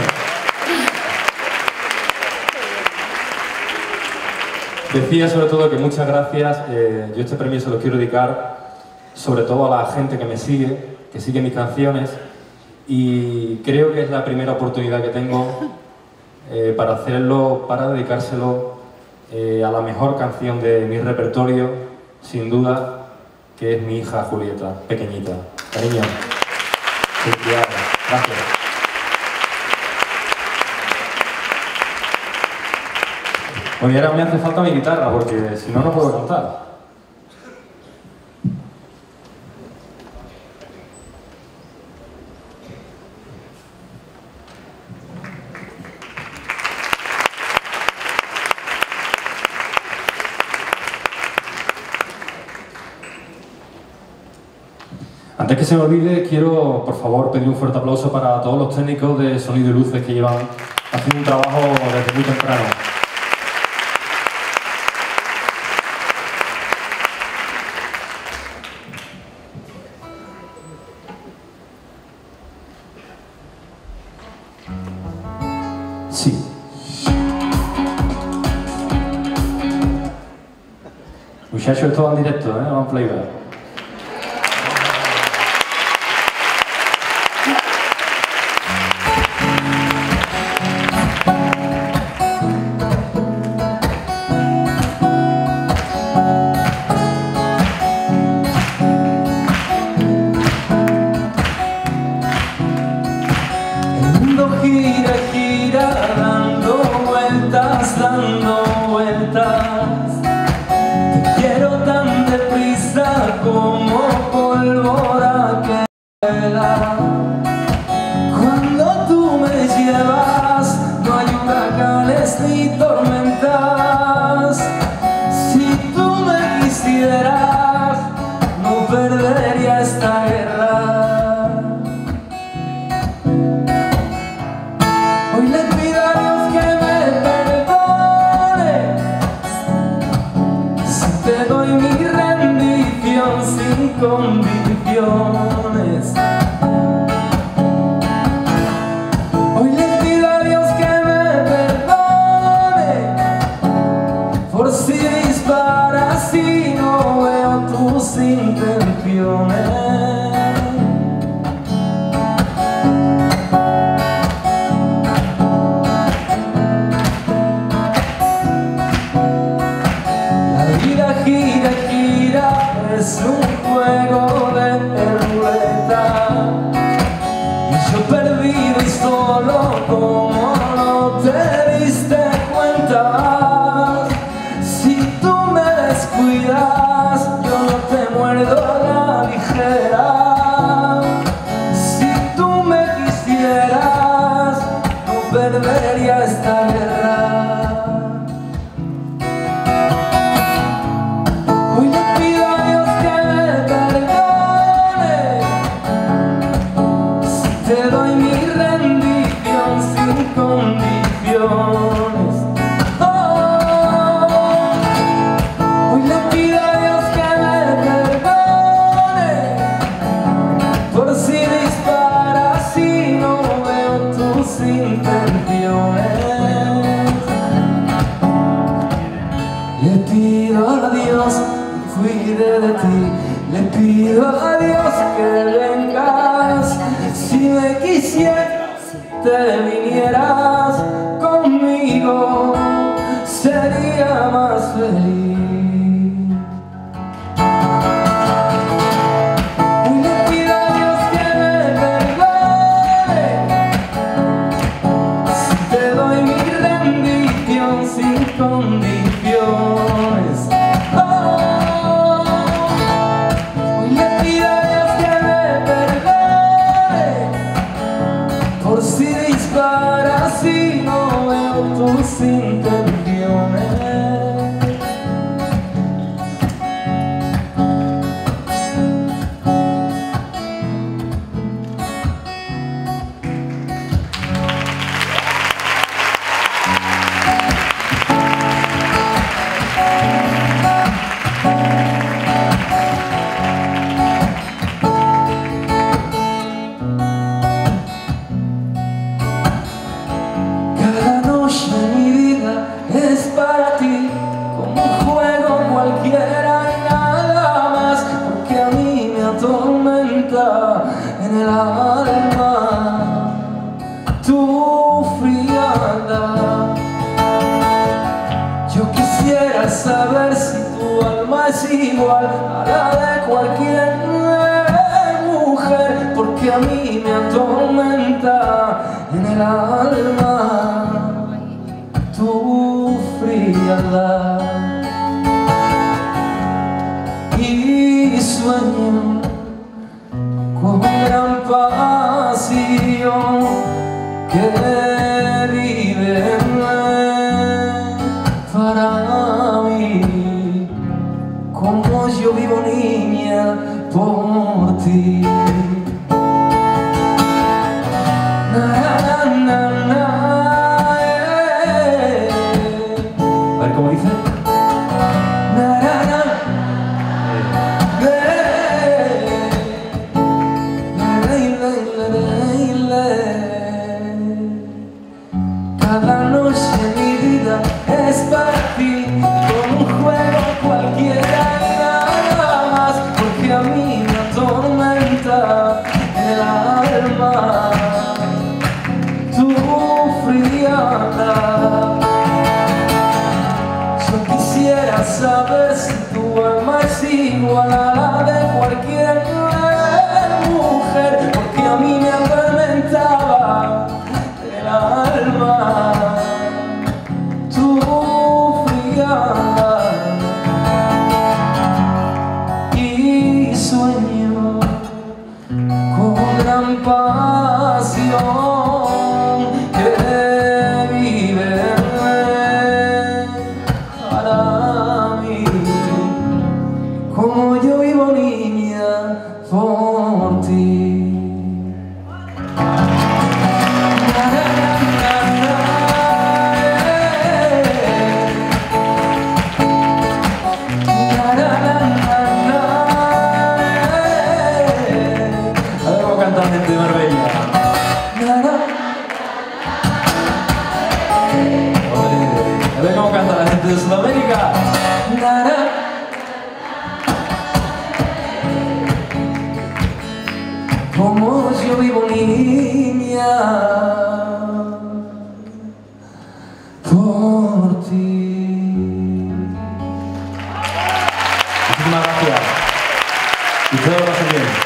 Speaker 20: decía sobre todo que muchas gracias. Yo este premio se lo quiero dedicar sobre todo a la gente que me sigue, que sigue mis canciones, y creo que es la primera oportunidad que tengo para hacerlo, para dedicárselo a la mejor canción de mi repertorio, sin duda, que es mi hija Julieta, pequeñita. Cariño, felicidades, gracias. Bueno, y ahora me hace falta mi guitarra, porque si no, no puedo cantar. Antes que se me olvide, quiero, por favor, pedir un fuerte aplauso para todos los técnicos de sonido y luces que llevan haciendo un trabajo desde muy temprano. Sí. Muchachos, esto va en directo, ¿eh? No va en playback.
Speaker 9: vuela. Cuando tú me llevas, no hay huracanes ni tormentas. Si tú me quisieras, no perdería esta guerra. Hoy le pido a Dios que me perdone si te doy mi rendición sin condiciones. Hoy le pido a Dios que me perdone por si disparas y no veo tus intenciones. Gira, gira, es un juego de ruleta. Y yo perdido y solo, como no te diste cuenta. Si tú me descuidas, yo no te muerdo a la ligera. Si tú me quisieras, no perdería esta guerra. Te doy mi rendición sin condiciones. Hoy le pido a Dios que me perdone por si disparas y no veo tus intenciones. Le pido a Dios que cuide de ti. Le pido a Dios que vengas. Si me quisieras, te vinieras conmigo, sería más feliz. Hoy le pido a Dios que me perdone si te doy mi rendición sin condiciones. Hoy le pido a Dios que me perdone por si disparas y no veo tus intenciones. Cada noche mi vida es para ti, como un juego cualquiera y nada más, porque a mí me atormenta en el alma tu frialdad. Yo quisiera saber si tu alma es igual a la de cualquier mujer, porque a mí me atormenta en el alma tu frialdad. Y sueño con gran pasión que vive para mí, como yo vivo, niña, por ti. Na, na, na,
Speaker 20: A ver cómo dice.
Speaker 9: na, na, na. Cada noche mi vida es para ti, como un juego cualquiera y nada más, porque a mí me atormenta el alma tu frialdad. Yo quisiera saber si tu alma es igual a la de cualquier mujer, porque a mí me atormentaba el alma tu frialdad. Y sueño con
Speaker 21: gran pasión que vive para mí, como yo vivo, niña, por ti. De Marbella. A ver cómo canta la gente de Sudamérica. Como yo vivo, niña, por ti. Muchísimas gracias. Y todo lo hace bien.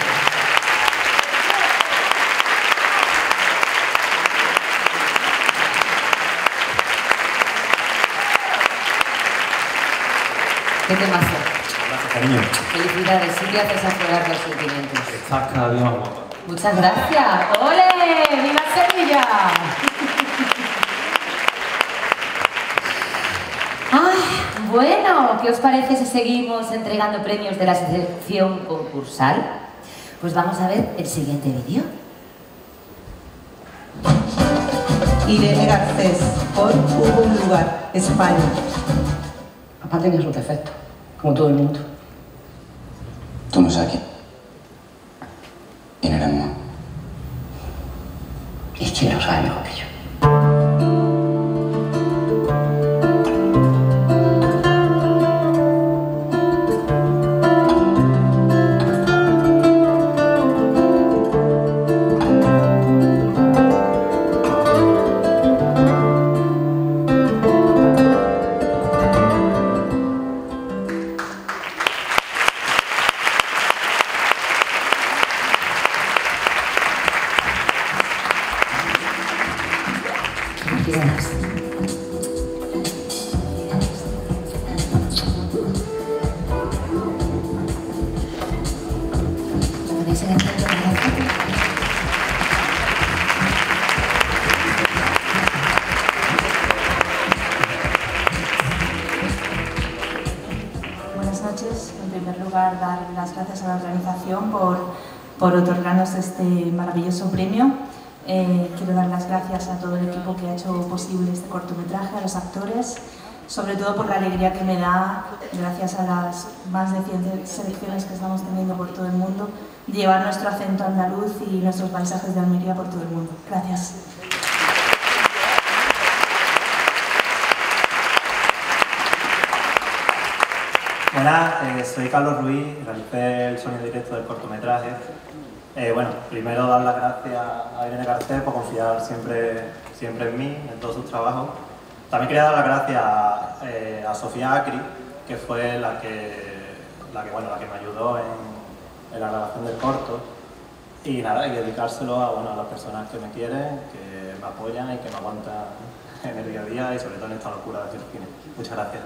Speaker 2: ¿Qué temazo?
Speaker 20: Gracias, cariño.
Speaker 2: Felicidades, sí que haces aflorar los sentimientos.
Speaker 20: Estás cada día más guapa.
Speaker 2: Muchas gracias. ¡Ole! ¡Viva Sevilla! Ay, bueno, ¿qué os parece si seguimos entregando premios de la sección concursal? Pues vamos a ver el siguiente vídeo.
Speaker 7: Irene Garcés, por Hubo un lugar, España.
Speaker 22: Papá tenía sus defectos, como todo el mundo.
Speaker 23: Tú no sabes quién. ¿Quién eres más?
Speaker 22: ¿Y quién lo sabe mejor que yo?
Speaker 24: Buenas noches. En primer lugar, dar las gracias a la organización por otorgarnos este maravilloso premio. Quiero dar las gracias a todo el equipo que ha hecho posible este cortometraje, a los actores, sobre todo por la alegría que me da, gracias a las más de 100 selecciones que estamos teniendo por todo el mundo, llevar nuestro acento andaluz y nuestros paisajes de Almería por todo el mundo. Gracias.
Speaker 25: Hola, soy Carlos Ruiz, realicé el sonido directo del cortometraje. Bueno, primero dar las gracias a Irene Garcés por confiar siempre en mí, en todos sus trabajos. También quería dar las gracias a Sofía Acri, que fue la que me ayudó en la grabación del corto. Y nada, y dedicárselo a las personas que me quieren, que me apoyan y que me aguantan en el día a día y sobre todo en esta locura de hacer cine. Muchas gracias.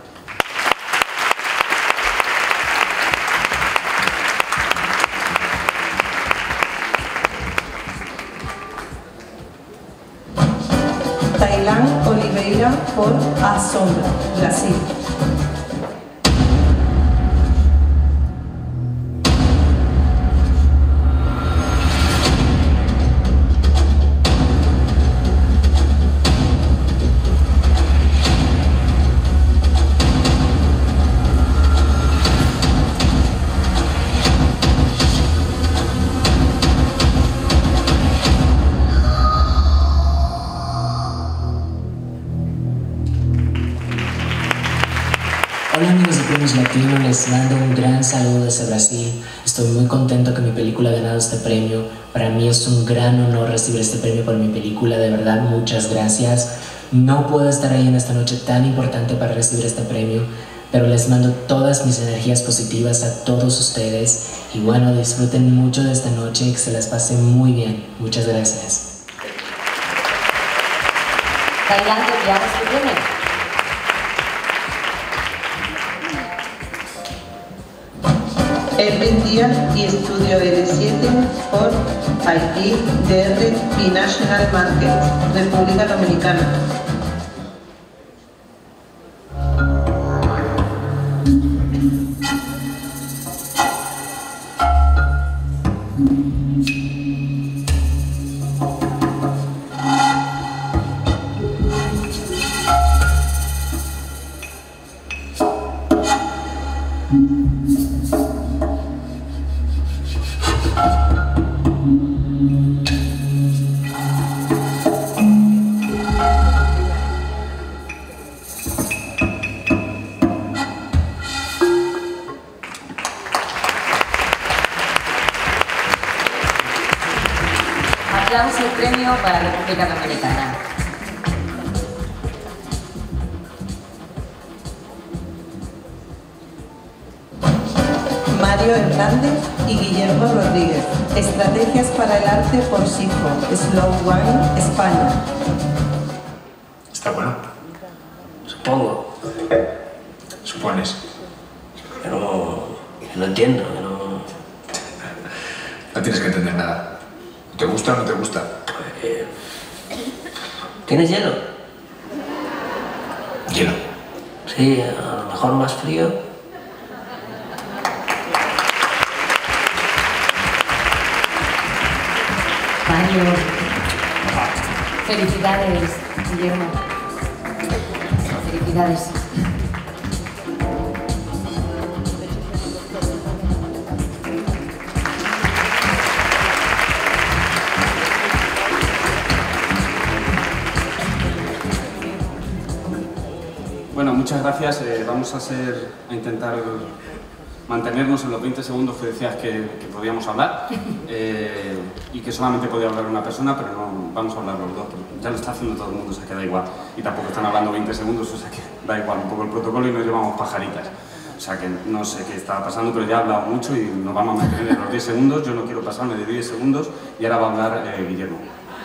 Speaker 7: Tailán Oliveira, por A Sombra, Brasil.
Speaker 26: Hola amigos de Premios Latino, les mando un gran saludo desde Brasil. Estoy muy contento que mi película ha ganado este premio. Para mí es un gran honor recibir este premio por mi película, de verdad muchas gracias. No puedo estar ahí en esta noche tan importante para recibir este premio, pero les mando todas mis energías positivas a todos ustedes y bueno, disfruten mucho de esta noche y que se las pasen muy bien. Muchas gracias.
Speaker 2: Tailán, ¿te enviamos el premio?
Speaker 7: Elvin Díaz y Estudio L7 por Haití DR Binational Market, República Dominicana.
Speaker 2: Damos el premio para la República Dominicana.
Speaker 7: Mario Hernández y Guillermo Rodríguez. Estrategias para el arte por Sifo. Slow Wine, España.
Speaker 11: Está bueno.
Speaker 1: Supongo.
Speaker 11: Supones.
Speaker 1: Que no entiendo, que no...
Speaker 11: No tienes que entender nada. ¿Te gusta o no te gusta?
Speaker 1: ¿Tienes hielo?
Speaker 11: Hielo.
Speaker 1: Sí, a lo mejor más frío.
Speaker 2: Mario. Felicidades, Guillermo. Felicidades.
Speaker 3: Bueno, muchas gracias. Vamos a intentar mantenernos en los 20 segundos que decías que podíamos hablar y que solamente podía hablar una persona, pero no vamos a hablar los dos. Ya lo está haciendo todo el mundo, o sea que da igual. Y tampoco están hablando 20 segundos, o sea que da igual un poco el protocolo y nos llevamos pajaritas. O sea que no sé qué estaba pasando, pero ya he hablado mucho y nos vamos a mantener en los 10 segundos. Yo no quiero pasarme de 10 segundos y ahora va a hablar Guillermo.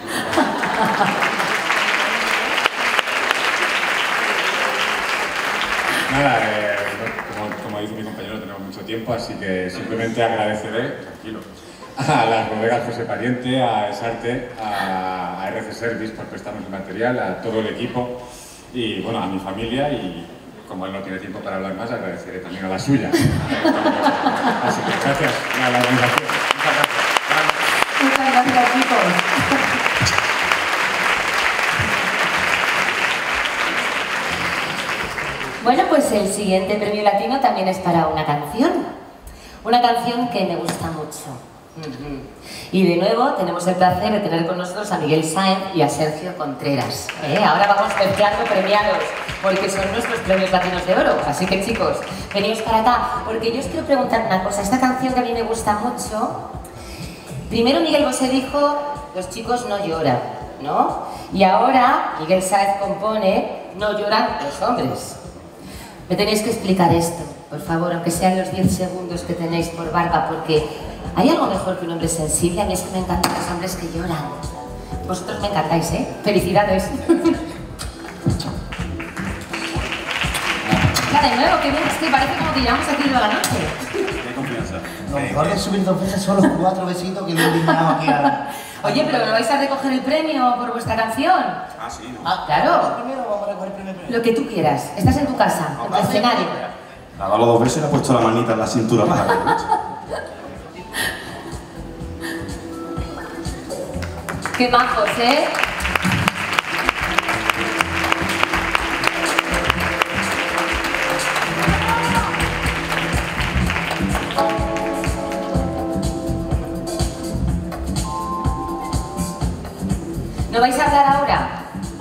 Speaker 6: Nada, como dice mi compañero, no tenemos mucho tiempo, así que simplemente agradeceré, tranquilo, a las bodegas José Pariente, a Esarte, a RC Service por prestarnos el material, a todo el equipo y bueno, a mi familia y como él no tiene tiempo para hablar más, agradeceré también a la suya. Así que gracias a la organización.
Speaker 2: Muchas gracias, chicos. Bueno, pues el siguiente premio latino también es para una canción que me gusta mucho. Y de nuevo tenemos el placer de tener con nosotros a Miguel Sáenz y a Sergio Contreras. Ahora vamos mezclando premiados, porque son nuestros premios latinos de oro. Así que chicos, veníos para acá, porque yo os quiero preguntar una cosa. Esta canción que a mí me gusta mucho, primero Miguel Bosé dijo, los chicos no lloran, ¿no? Y ahora Miguel Sáenz compone, no lloran los hombres. Me tenéis que explicar esto, por favor, aunque sean los 10 segundos que tenéis por barba, porque ¿hay algo mejor que un hombre sensible? A mí es que me encantan los hombres que lloran. Vosotros me encantáis, ¿eh? ¡Felicidades! Ya de nuevo, que bien, es que parece como que llevamos aquí toda la noche.
Speaker 3: Qué confianza.
Speaker 8: Lo mejor de subir 2 veces son los 4 besitos que le he indignado aquí ahora.
Speaker 2: Oye, pero ¿no vais a recoger el premio por vuestra canción?
Speaker 3: Ah, sí, ¿no?
Speaker 2: Ah, claro.
Speaker 8: Primero vamos a recoger el premio.
Speaker 2: Lo que tú quieras. Estás en tu casa, en tu escenario.
Speaker 3: Le ha dado 2 veces y le ha puesto la manita en la cintura para que
Speaker 2: Qué majos, ¿eh? ¿No vais a hablar ahora?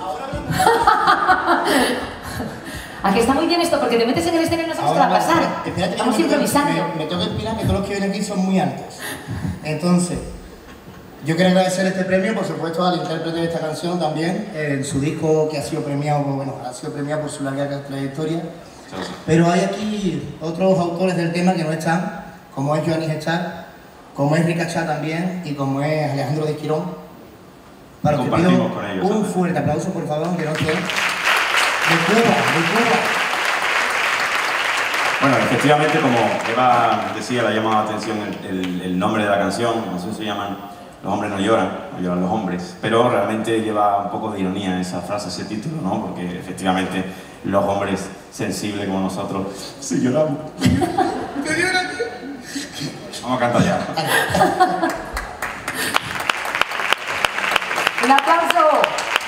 Speaker 2: Aquí está muy bien esto, porque te metes en el escenario y no sabes qué va a pasar.
Speaker 8: Espérate,
Speaker 2: estamos improvisando.
Speaker 8: Me tengo que explicar que todos los que vienen aquí son muy altos. Entonces, yo quiero agradecer este premio, por supuesto, al intérprete de esta canción también, en su disco que ha sido premiado, bueno, ha sido premiado por su larga trayectoria. Pero hay aquí otros autores del tema que no están, como es Joanis Echar, como es Rica Chá también y como es Alejandro de Quirón. Para que pido un fuerte aplauso, por favor, que no esté. De Cuba, de Cuba.
Speaker 5: Bueno, efectivamente, como Eva decía, le ha llamado la atención el nombre de la canción. La canción se llama Los hombres no lloran los hombres. Pero realmente lleva un poco de ironía esa frase, ese título, ¿no? Porque efectivamente los hombres sensibles como nosotros sí lloramos. Vamos a cantar ya.
Speaker 2: ¡Un aplauso!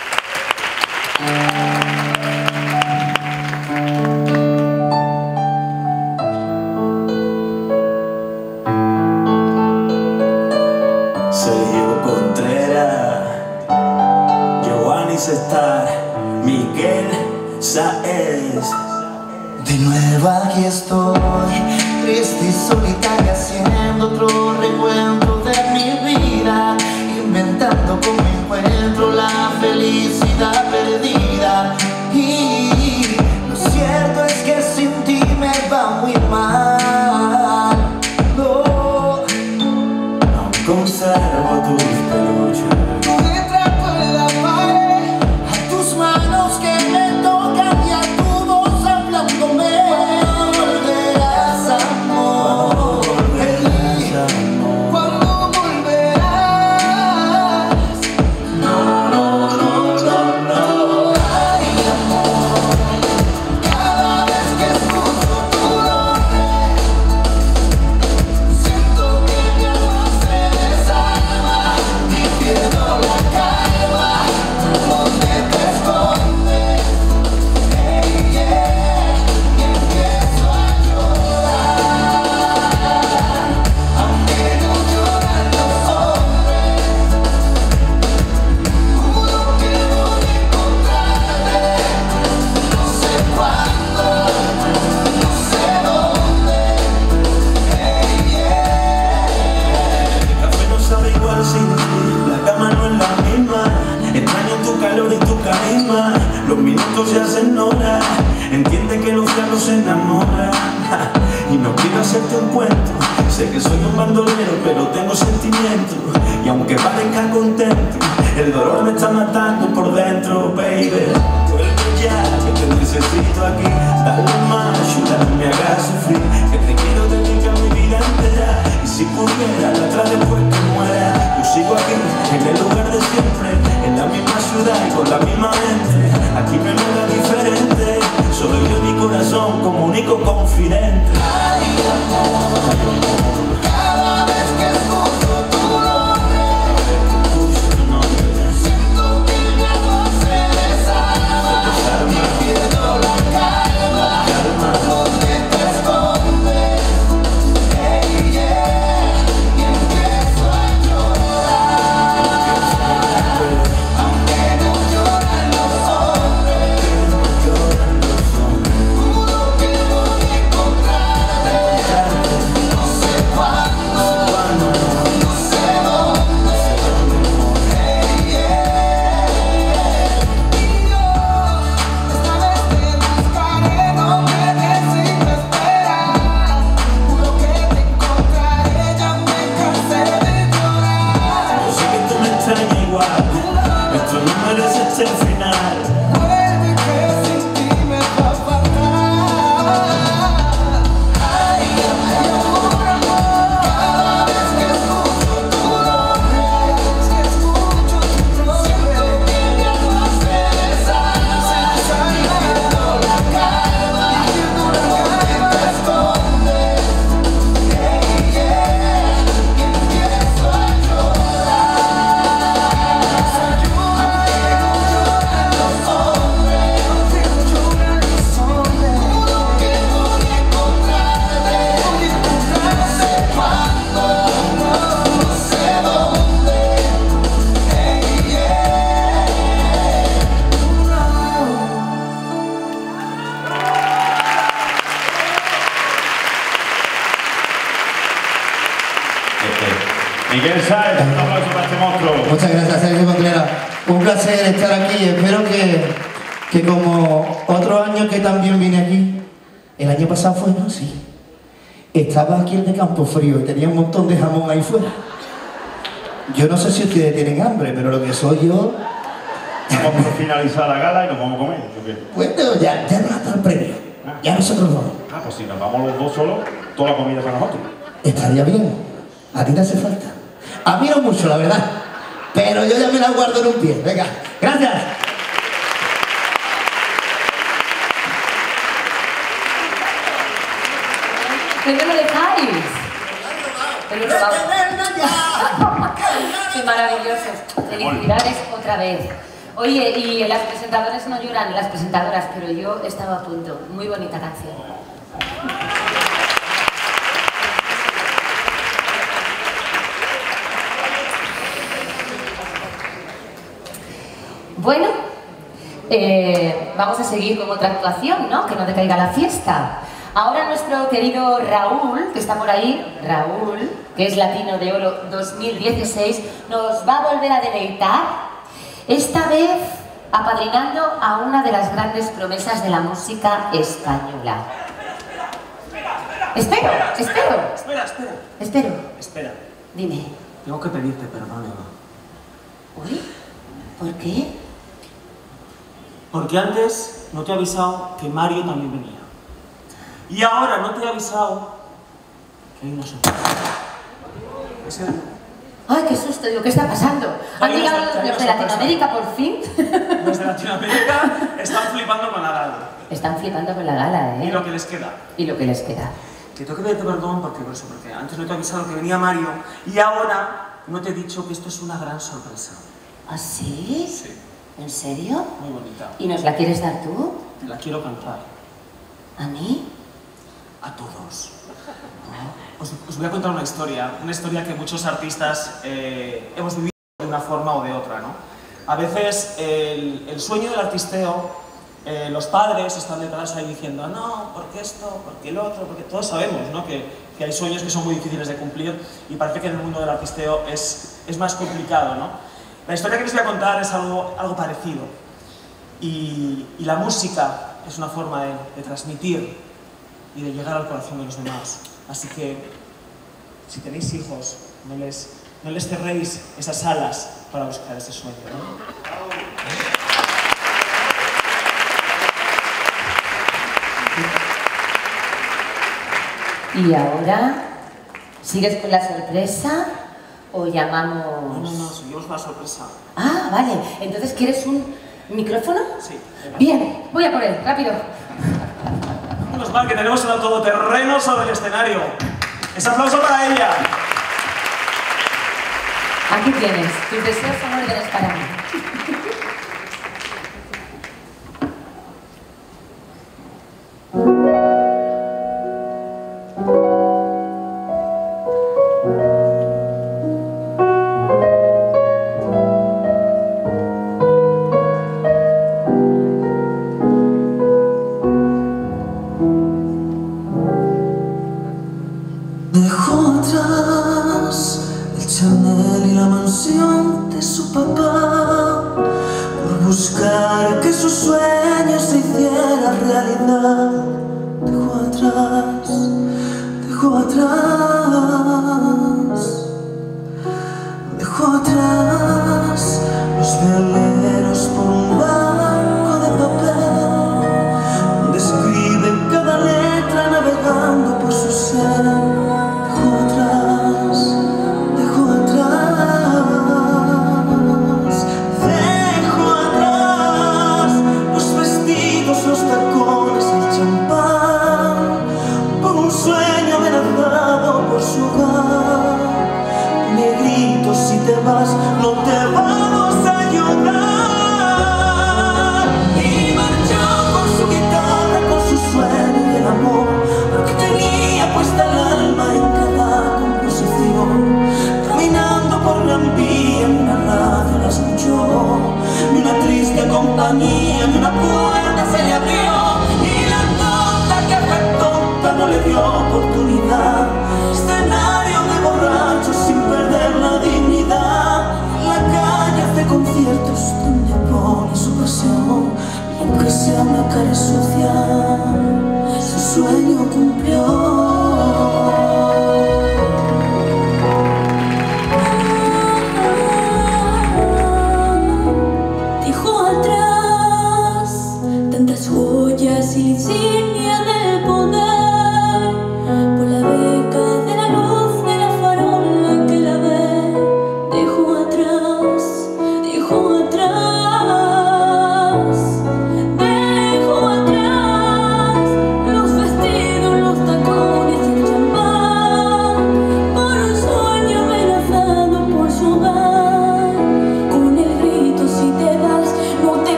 Speaker 9: Sergio Contreras, Giovanni Sestar, Miguel Saez.
Speaker 10: De nuevo aquí estoy, triste y solitaria, haciendo otro recuento de mi vida, inventando cómo encuentro la felicidad perdida. Y lo cierto es que sin ti me va muy mal. No,
Speaker 9: aún conservo tus peluches.
Speaker 10: Me trato en la pared, a tus manos que me tocan y a tu voz hablándome. Volverás, amor, cuando volverás. No, no, no, no, no. Ay, amor, cada vez que escucho tu nombre, siento que mi alma se desarma y pierdo la calma. ¿Dónde te escondes? Hey, yeah, y empiezo a llorar. Aunque no lloran los hombres, juro que voy a encontrarte. No sé cuándo, no sé dónde. Hey, yeah.
Speaker 9: El café no sabe igual sin ti, la cama no es la misma. Extraño tu calor y tu carisma, los minutos se hacen horas. Entiende que los gatos se enamoran. Y no quiero hacerte un cuento, sé que soy un bandolero, pero tengo sentimientos. Y aunque parezca contento, el dolor me está matando por dentro, baby. Vuelve ya, que te necesito aquí. Dale más, ayúdame, me hagas sufrir. Que te quiero dedicar mi vida entera. Y si pudiera, la atrás después que muera. Yo sigo aquí, en el lugar de siempre, en la misma ciudad y con la misma gente. Aquí me mira diferente, solo yo y mi corazón como único confidente.
Speaker 10: Ay, amor, cada vez que escucho tu nombre, siento que mi alma se desarma y pierdo la calma. ¿Dónde te escondes? Hey, yeah, y empiezo a llorar. Aunque no lloran los hombres, juro que voy a encontrarte. No sé cuándo, no sé dónde. Hey, yeah. Y yo esta vez te buscaré donde necesito esperar. Juro que te encontraré, ya me cansé de llorar.
Speaker 9: Yo sé que tú me extrañas igual, esto no merece este final.
Speaker 10: Vuelve que sin ti me va a faltar. Ay, amor, cada vez que escucho tu nombre, siento que mi alma se desarma y pierdo la calma. ¿Dónde te escondes? Hey, yeah, y empiezo a llorar. Ayúdame, no lloran los hombres, juro que voy a encontrarte. No sé cuándo, no sé dónde. Hey, yeah.
Speaker 6: Miguel Saez, un aplauso para este monstruo.
Speaker 8: Muchas gracias, Sergio Contreras. Un placer estar aquí. Espero que como otros años que también vine aquí, el año pasado fue, ¿no? Sí. Estaba aquí el de Campo Frío y tenía un montón de jamón ahí fuera. Yo no sé si ustedes tienen hambre, pero lo que soy yo...
Speaker 6: Vamos a finalizar la gala y nos vamos a comer.
Speaker 8: Bueno, ya nos ha dado el premio. Ya nosotros vamos.
Speaker 6: Ah, pues si nos vamos los dos solos, toda la comida para nosotros.
Speaker 8: Estaría bien. A ti te hace falta. A mí no mucho, la verdad. Pero yo ya me la guardo en un pie. Venga, gracias.
Speaker 2: ¿Qué me lo dejáis? ¡Qué maravillosos! Felicidades otra vez. Oye, y las presentadoras no lloran, las presentadoras, pero yo estaba a punto. Muy bonita canción. Bueno, vamos a seguir con otra actuación, ¿no? Que no decaiga la fiesta. Ahora nuestro querido Raúl, que está por ahí, Raúl, que es Latino de Oro 2016, nos va a volver a deleitar, esta vez apadrinando a una de las grandes promesas de la música española. Espero.
Speaker 4: Espera.
Speaker 2: Dime.
Speaker 4: Tengo que pedirte perdón, Eva.
Speaker 2: ¿Uy? ¿Por qué?
Speaker 4: Porque antes no te he avisado que Mario también venía. Y ahora no te he avisado que hay una sorpresa. ¿En serio?
Speaker 2: ¡Ay, qué susto! Digo, ¿qué está pasando? ¿Han llegado los de Latinoamérica por fin?
Speaker 4: Los de Latinoamérica están flipando con la gala.
Speaker 2: Están flipando con la gala, ¿eh?
Speaker 4: Y lo que les queda.
Speaker 2: Y lo que les queda.
Speaker 4: Que tengo que pedirte perdón porque antes no te he avisado que venía Mario y ahora no te he dicho que esto es una gran sorpresa.
Speaker 2: ¿Ah, sí?
Speaker 4: Sí.
Speaker 2: ¿En serio?
Speaker 4: Muy bonita.
Speaker 2: ¿Y nos la quieres dar tú?
Speaker 4: Te la quiero cantar.
Speaker 2: ¿A mí?
Speaker 4: A todos. Os voy a contar una historia que muchos artistas hemos vivido de una forma o de otra, ¿no? A veces el sueño del artisteo, los padres están detrás ahí diciendo no, porque esto, porque el otro, porque todos sabemos, ¿no? que hay sueños que son muy difíciles de cumplir y parece que en el mundo del artisteo es más complicado, ¿no? La historia que les voy a contar es algo parecido y la música es una forma de transmitir y de llegar al corazón de los demás. Así que, si tenéis hijos, no les cerréis esas alas para buscar ese sueño, ¿no?
Speaker 2: ¿Y ahora? ¿Sigues con la sorpresa o llamamos...?
Speaker 4: No, seguimos la sorpresa.
Speaker 2: Ah, vale. Entonces, ¿quieres un micrófono?
Speaker 4: Sí.
Speaker 2: Bien, voy a por él, rápido.
Speaker 4: Menos mal que tenemos un todoterreno sobre el escenario. ¡Ese aplauso para ella!
Speaker 2: Aquí tienes, tus deseos son órdenes para mí.
Speaker 10: Dejó atrás el Chanel y la mansión de su papá por buscar que sus sueños se hicieran realidad. Dejó atrás los veleros por un banco de papel donde escribe cada letra navegando por su ser. Los tacones, el champán, por un sueño amenazado por su hogar. Negrito, si te vas, no te vamos a ayudar. Y marchó con su guitarra, con su sueño y el amor, porque tenía puesta el alma en cada composición. Caminando por la vía, ni una radio la escuchó, ni una triste compañía, ni una puerta se le abrió, y la tonta que fue tonta no le dio oportunidad. Escenario de borrachos sin perder la dignidad. La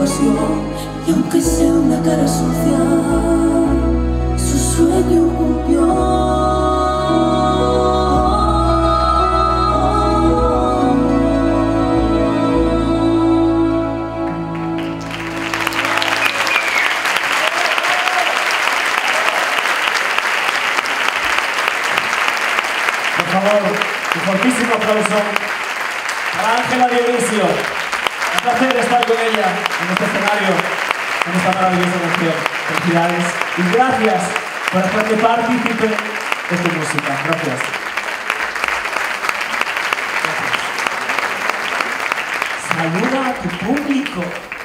Speaker 21: ilusión, y aunque sea una cara sucia, su sueño cumplió.
Speaker 4: Por favor, un fortísimo aplauso a Ángela Dionisio. Un placer estar con ella en este escenario, en esta maravillosa canción. Felicidades y gracias por hacerme partícipe de tu música. Gracias. Saluda a tu público.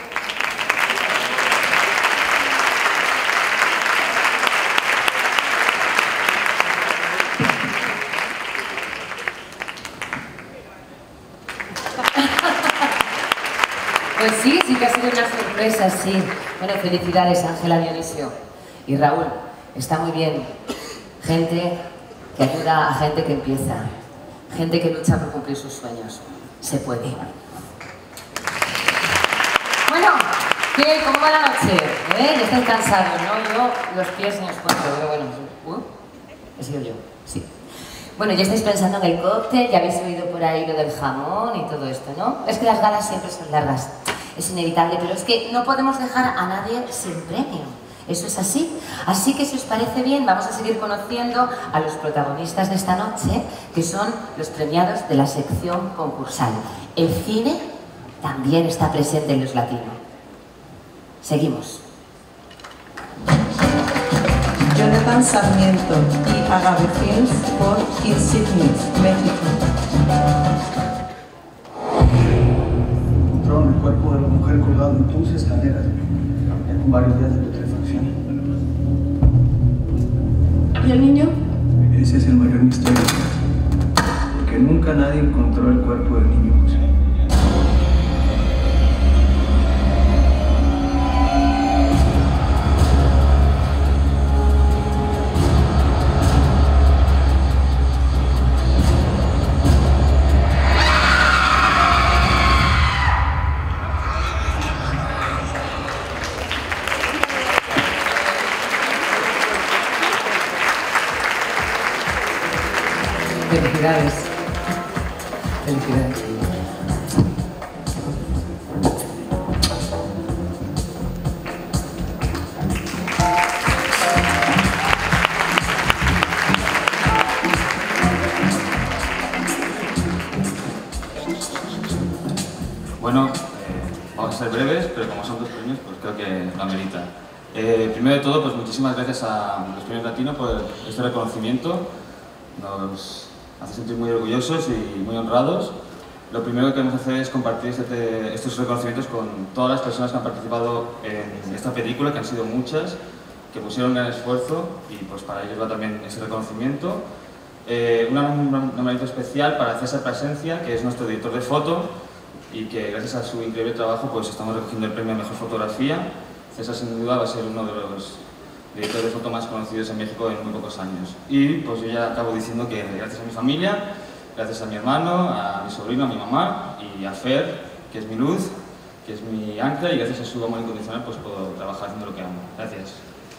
Speaker 2: Pues sí, sí que ha sido una sorpresa, sí. Bueno, felicidades, Ángela Dionisio. Y Raúl, está muy bien. Gente que ayuda a gente que empieza. Gente que lucha por cumplir sus sueños. Se puede. Bueno, ¿qué? ¿Cómo va la noche? Ya estáis cansados, ¿no? Yo los pies en los cuatro, pero bueno. He sido yo, sí. Bueno, ya estáis pensando en el cóctel, ya habéis oído por ahí lo del jamón y todo esto, ¿no? Es que las galas siempre son largas, es inevitable, pero es que no podemos dejar a nadie sin premio. Eso es así. Así que si os parece bien, vamos a seguir conociendo a los protagonistas de esta noche, que son los premiados de la sección concursal. El cine también está presente en Los Latinos. Seguimos.
Speaker 7: Jonathan Sarmiento y Agave Films por Insignis, México.
Speaker 12: Encontraron el cuerpo de la mujer colgado en 12 escaleras, ya con varios días de putrefacción.
Speaker 7: ¿Y el niño?
Speaker 12: Ese es el mayor misterio, porque nunca nadie encontró el cuerpo del niño José.
Speaker 2: Felicidades. Felicidades.
Speaker 3: Bueno, vamos a ser breves, pero como son dos premios, pues creo que lo amerita. Primero de todo, pues muchísimas gracias a los Premios Latinos por este reconocimiento. Nos hace sentir muy orgullosos y muy honrados. Lo primero que queremos hacer es compartir estos reconocimientos con todas las personas que han participado en esta película, que han sido muchas, que pusieron un gran esfuerzo y pues para ellos va también ese reconocimiento. Un nombramiento especial para César Plasencia, que es nuestro director de foto y que gracias a su increíble trabajo pues estamos recogiendo el premio a Mejor Fotografía. César sin duda va a ser uno de los directores de foto más conocidos en México en muy pocos años. Y pues yo ya acabo diciendo que gracias a mi familia, gracias a mi hermano, a mi sobrino, a mi mamá y a Fer, que es mi luz, que es mi ancla, y gracias a su amor incondicional pues puedo trabajar haciendo lo que amo. Gracias.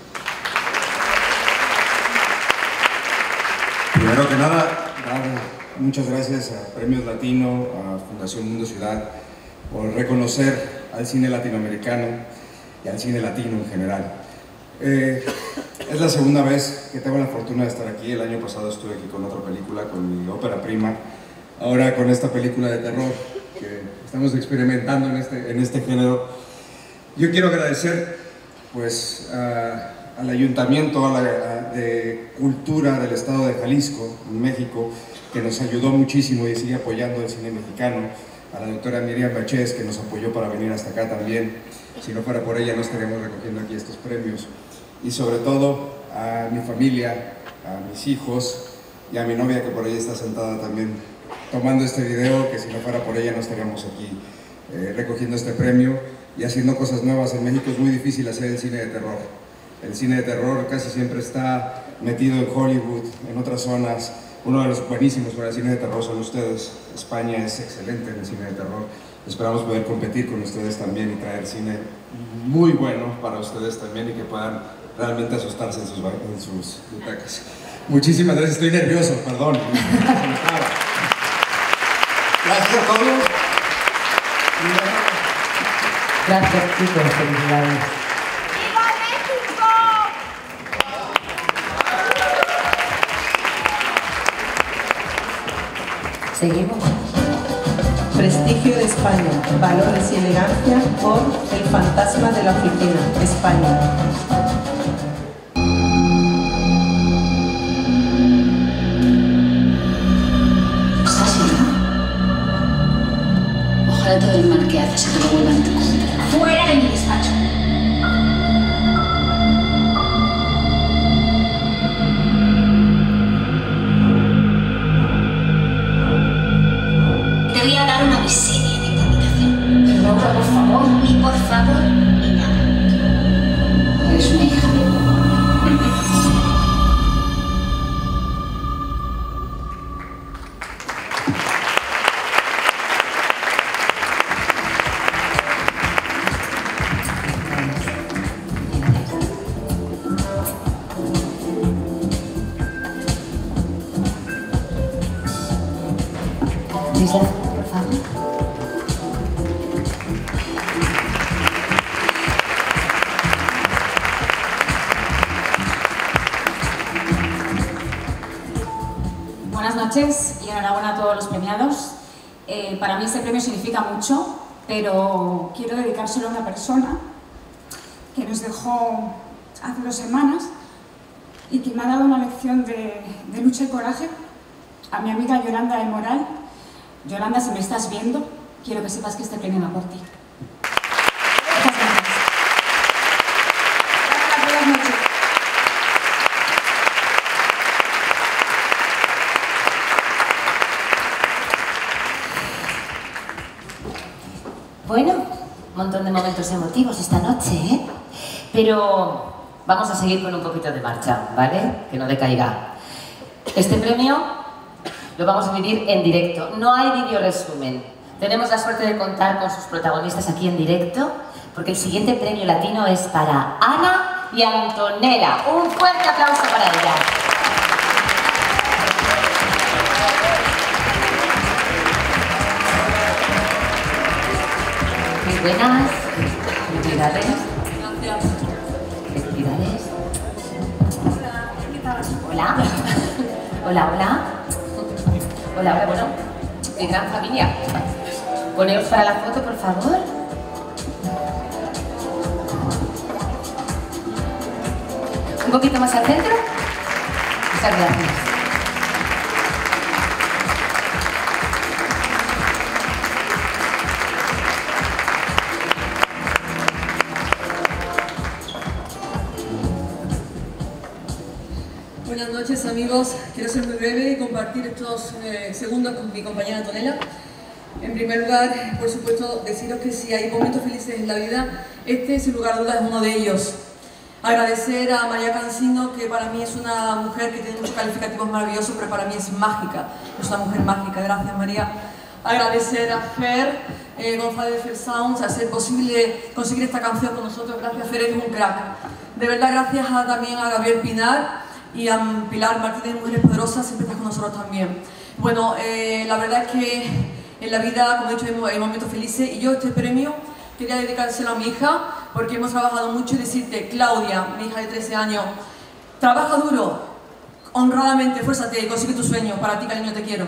Speaker 13: Primero que nada, muchas gracias a Premios Latino, a Fundación Mundo Ciudad, por reconocer al cine latinoamericano y al cine latino en general. Es la segunda vez que tengo la fortuna de estar aquí. El año pasado estuve aquí con otra película, con mi ópera prima. Ahora con esta película de terror que estamos experimentando en este género. Yo quiero agradecer pues, al Ayuntamiento de Cultura del Estado de Jalisco, en México, que nos ayudó muchísimo y sigue apoyando el cine mexicano. A la doctora Miriam Bachés, que nos apoyó para venir hasta acá también. Si no fuera por ella no estaríamos recogiendo aquí estos premios. Y sobre todo a mi familia, a mis hijos y a mi novia, que por ahí está sentada también tomando este video, que si no fuera por ella no estaríamos aquí recogiendo este premio y haciendo cosas nuevas. En México es muy difícil hacer el cine de terror. El cine de terror casi siempre está metido en Hollywood, en otras zonas. Uno de los buenísimos para el cine de terror son ustedes. España es excelente en el cine de terror Esperamos poder competir con ustedes también y traer cine muy bueno para ustedes también y que puedan realmente asustarse en sus butacas. Muchísimas gracias, estoy nervioso, perdón. Gracias a todos.
Speaker 2: Gracias, chicos, felicidades.
Speaker 21: ¡Viva México!
Speaker 2: Seguimos.
Speaker 7: Prestigio de España, valores y elegancia por El fantasma de la oficina, España.
Speaker 21: ¿Estás viva? Ojalá todo el mal que haces se te lo vuelva en tu contra. ¡Fuera de mi despacho! Te voy a dar una miseria de invitación. Perdón, por favor. Ni por favor, ni nada. Eres una hija mía.
Speaker 2: Isla, por favor.
Speaker 14: Buenas noches y enhorabuena a todos los premiados. Para mí este premio significa mucho, pero quiero dedicárselo a una persona que nos dejó hace 2 semanas y que me ha dado una lección de lucha y coraje, a mi amiga Yolanda del Moral. Yolanda, si me estás viendo, quiero que sepas que este premio va por ti. Muchas gracias. Gracias, buenas noches.
Speaker 2: Bueno, un montón de momentos emotivos esta noche, ¿eh? Pero vamos a seguir con un poquito de marcha, ¿vale? Que no decaiga. Este premio lo vamos a vivir en directo. No hay vídeo resumen. Tenemos la suerte de contar con sus protagonistas aquí en directo, porque el siguiente premio latino es para Ana y Antonella. Un fuerte aplauso para ellas. Muy buenas. Felicidades.
Speaker 21: Gracias.
Speaker 2: Felicidades. Hola. Hola, hola. Hola, hola, bueno, mi gran familia. Poneos para la foto, por favor. Un poquito más al centro. Muchas gracias.
Speaker 15: Buenas noches, amigos. Quiero ser muy breve y compartir estos segundos con mi compañera Antonella. En primer lugar, por supuesto, deciros que si hay momentos felices en la vida, este, sin lugar a dudas, es uno de ellos. Agradecer a María Cansino, que para mí es una mujer que tiene muchos calificativos maravillosos, pero para mí es mágica. Es una mujer mágica. Gracias, María. Agradecer a Fer González de Fer Sounds, a hacer posible conseguir esta canción con nosotros. Gracias, Fer, eres un crack. De verdad, gracias también a Gabriel Pinar y a Pilar Martínez de Mujeres Poderosas, siempre estás con nosotros también. Bueno, la verdad es que en la vida, como he dicho, hay momentos felices y yo este premio quería dedicárselo a mi hija porque hemos trabajado mucho y decirte, Claudia, mi hija de 13 años, trabaja duro, honradamente, esfuérzate y consigue tus sueños. Para ti, cariño, te quiero.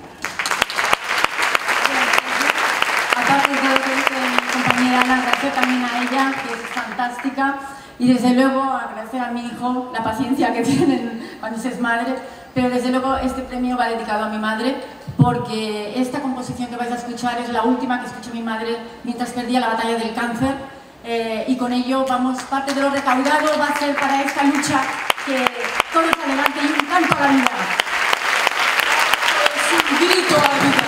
Speaker 14: Aparte de todo lo que dice mi compañera Ana, agradecer también a ella, que es fantástica. Y desde luego agradecer a mi hijo la paciencia que tienen cuando se es madre, pero desde luego este premio va dedicado a mi madre porque esta composición que vais a escuchar es la última que escuchó mi madre mientras perdía la batalla del cáncer y con ello vamos, parte de lo recaudado va a ser para esta lucha que todo es adelante y un canto a la vida. Es un grito a la vida.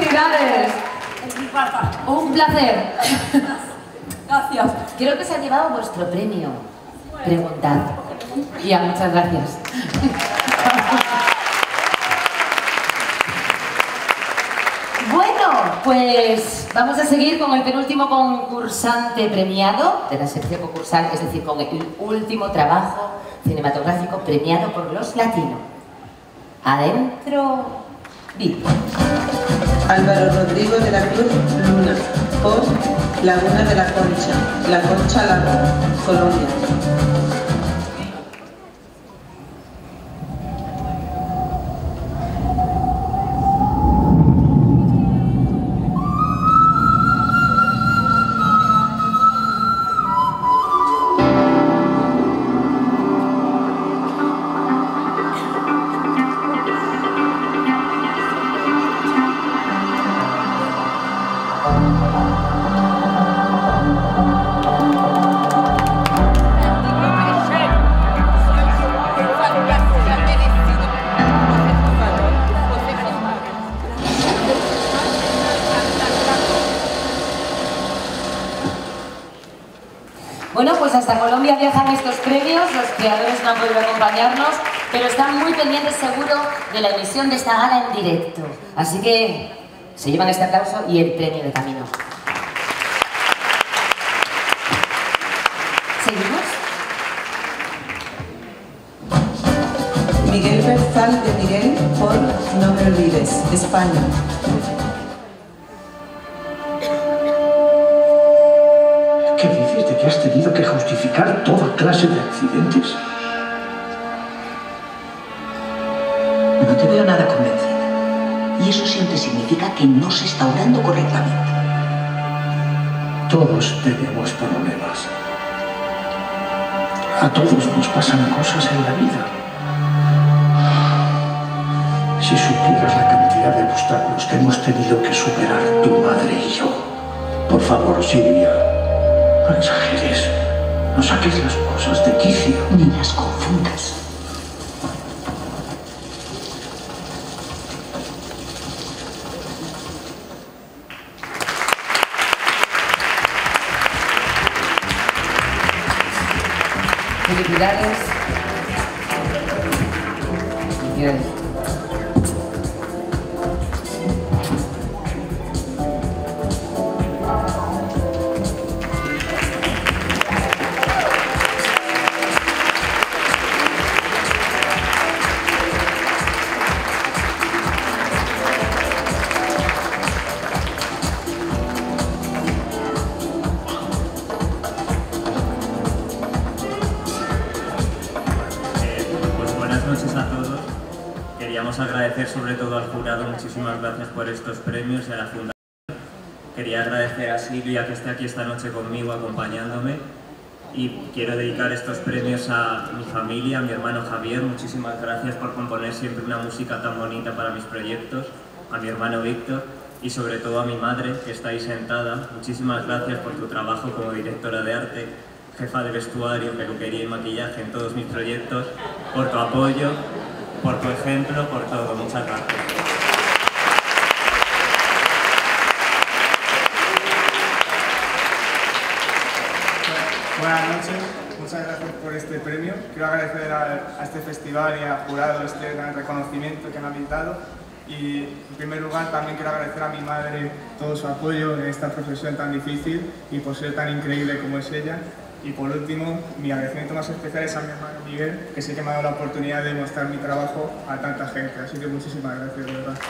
Speaker 2: ¡Felicidades! Un placer.
Speaker 14: Gracias.
Speaker 2: Creo que se ha llevado vuestro premio. Preguntad. Ya, muchas gracias. Bueno, pues vamos a seguir con el penúltimo concursante premiado de la sección concursal, es decir, con el último trabajo cinematográfico premiado por los latinos. Adentro, VIP.
Speaker 7: Álvaro Rodrigo de la Cruz Luna, por Laguna de la Concha Lago, Colombia.
Speaker 2: Bueno, pues hasta Colombia viajan estos premios, los creadores no han podido acompañarnos, pero están muy pendientes seguro de la emisión de esta gala en directo. Así que se llevan este aplauso y el premio de camino. ¿Seguimos?
Speaker 7: Miguel Berzal de Miguel, por No me olvides, España.
Speaker 16: ¿Qué dices de que has tenido que justificar toda clase de accidentes?
Speaker 17: No te veo nada convencida. Y eso siempre significa que no se está orando correctamente.
Speaker 16: Todos tenemos problemas. A todos nos pasan cosas en la vida. Si supieras la cantidad de obstáculos que hemos tenido que superar tu madre y yo. Por favor, Silvia, no exageres. No saques las cosas de quicio.
Speaker 17: Ni las confundas.
Speaker 2: Felicidades. Felicidades.
Speaker 25: Agradecer sobre todo al jurado, muchísimas gracias por estos premios y a la fundación. Quería agradecer a Silvia que esté aquí esta noche conmigo acompañándome y quiero dedicar estos premios a mi familia, a mi hermano Javier, muchísimas gracias por componer siempre una música tan bonita para mis proyectos, a mi hermano Víctor y sobre todo a mi madre que está ahí sentada, muchísimas gracias por tu trabajo como directora de arte, jefa de vestuario, peluquería y maquillaje en todos mis proyectos, por tu apoyo, por tu ejemplo, por todo. Muchas gracias.
Speaker 18: Buenas noches, muchas gracias por este premio. Quiero agradecer a este festival y al jurado este gran reconocimiento que me han dado. Y en primer lugar también quiero agradecer a mi madre todo su apoyo en esta profesión tan difícil y por ser tan increíble como es ella. Y por último, mi agradecimiento más especial es a mi hermano Miguel, que sí que me ha dado la oportunidad de mostrar mi trabajo a tanta gente. Así que muchísimas gracias, de verdad.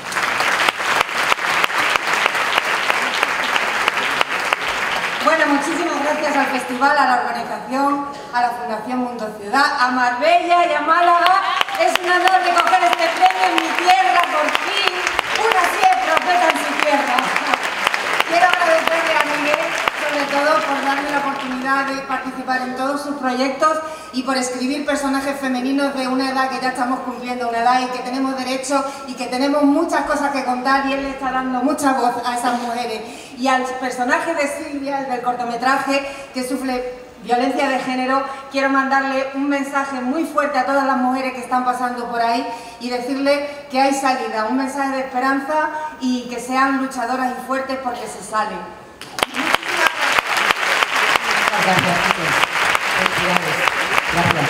Speaker 19: Bueno, muchísimas gracias al festival, a la organización, a la Fundación Mundo Ciudad, a Marbella y a Málaga. Es un honor recoger este premio en mi tierra, por fin. Una sí es profeta en su tierra. Quiero agradecerle a Miguel, sobre todo por darme la oportunidad de participar en todos sus proyectos y por escribir personajes femeninos de una edad que ya estamos cumpliendo, una edad y que tenemos derecho y que tenemos muchas cosas que contar y él le está dando mucha voz a esas mujeres. Y al personaje de Silvia, el del cortometraje, que sufre violencia de género, quiero mandarle un mensaje muy fuerte a todas las mujeres que están pasando por ahí y decirle que hay salida, un mensaje de esperanza y que sean luchadoras y fuertes porque se sale.
Speaker 2: Muchas gracias, chicos. Felicidades. Gracias.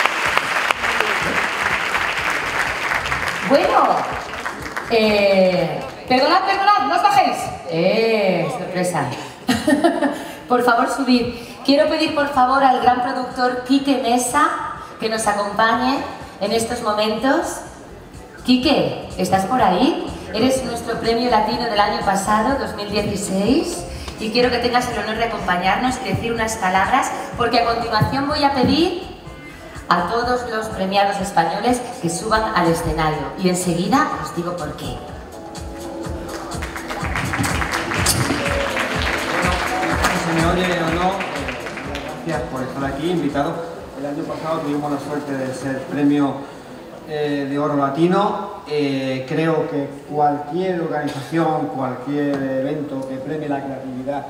Speaker 2: Bueno, perdonad, no os bajéis. Sorpresa. Por favor, subid. Quiero pedir por favor al gran productor Quique Mesa que nos acompañe en estos momentos. Quique, ¿estás por ahí? Eres nuestro premio latino del año pasado, 2016, y quiero que tengas el honor de acompañarnos y decir unas palabras, porque a continuación voy a pedir a todos los premiados españoles que suban al escenario y enseguida os digo por qué.
Speaker 11: Si me oye o no, gracias por estar aquí, invitado. El año pasado tuvimos la suerte de ser premio de oro latino. Creo que cualquier organización, cualquier evento que premie la creatividad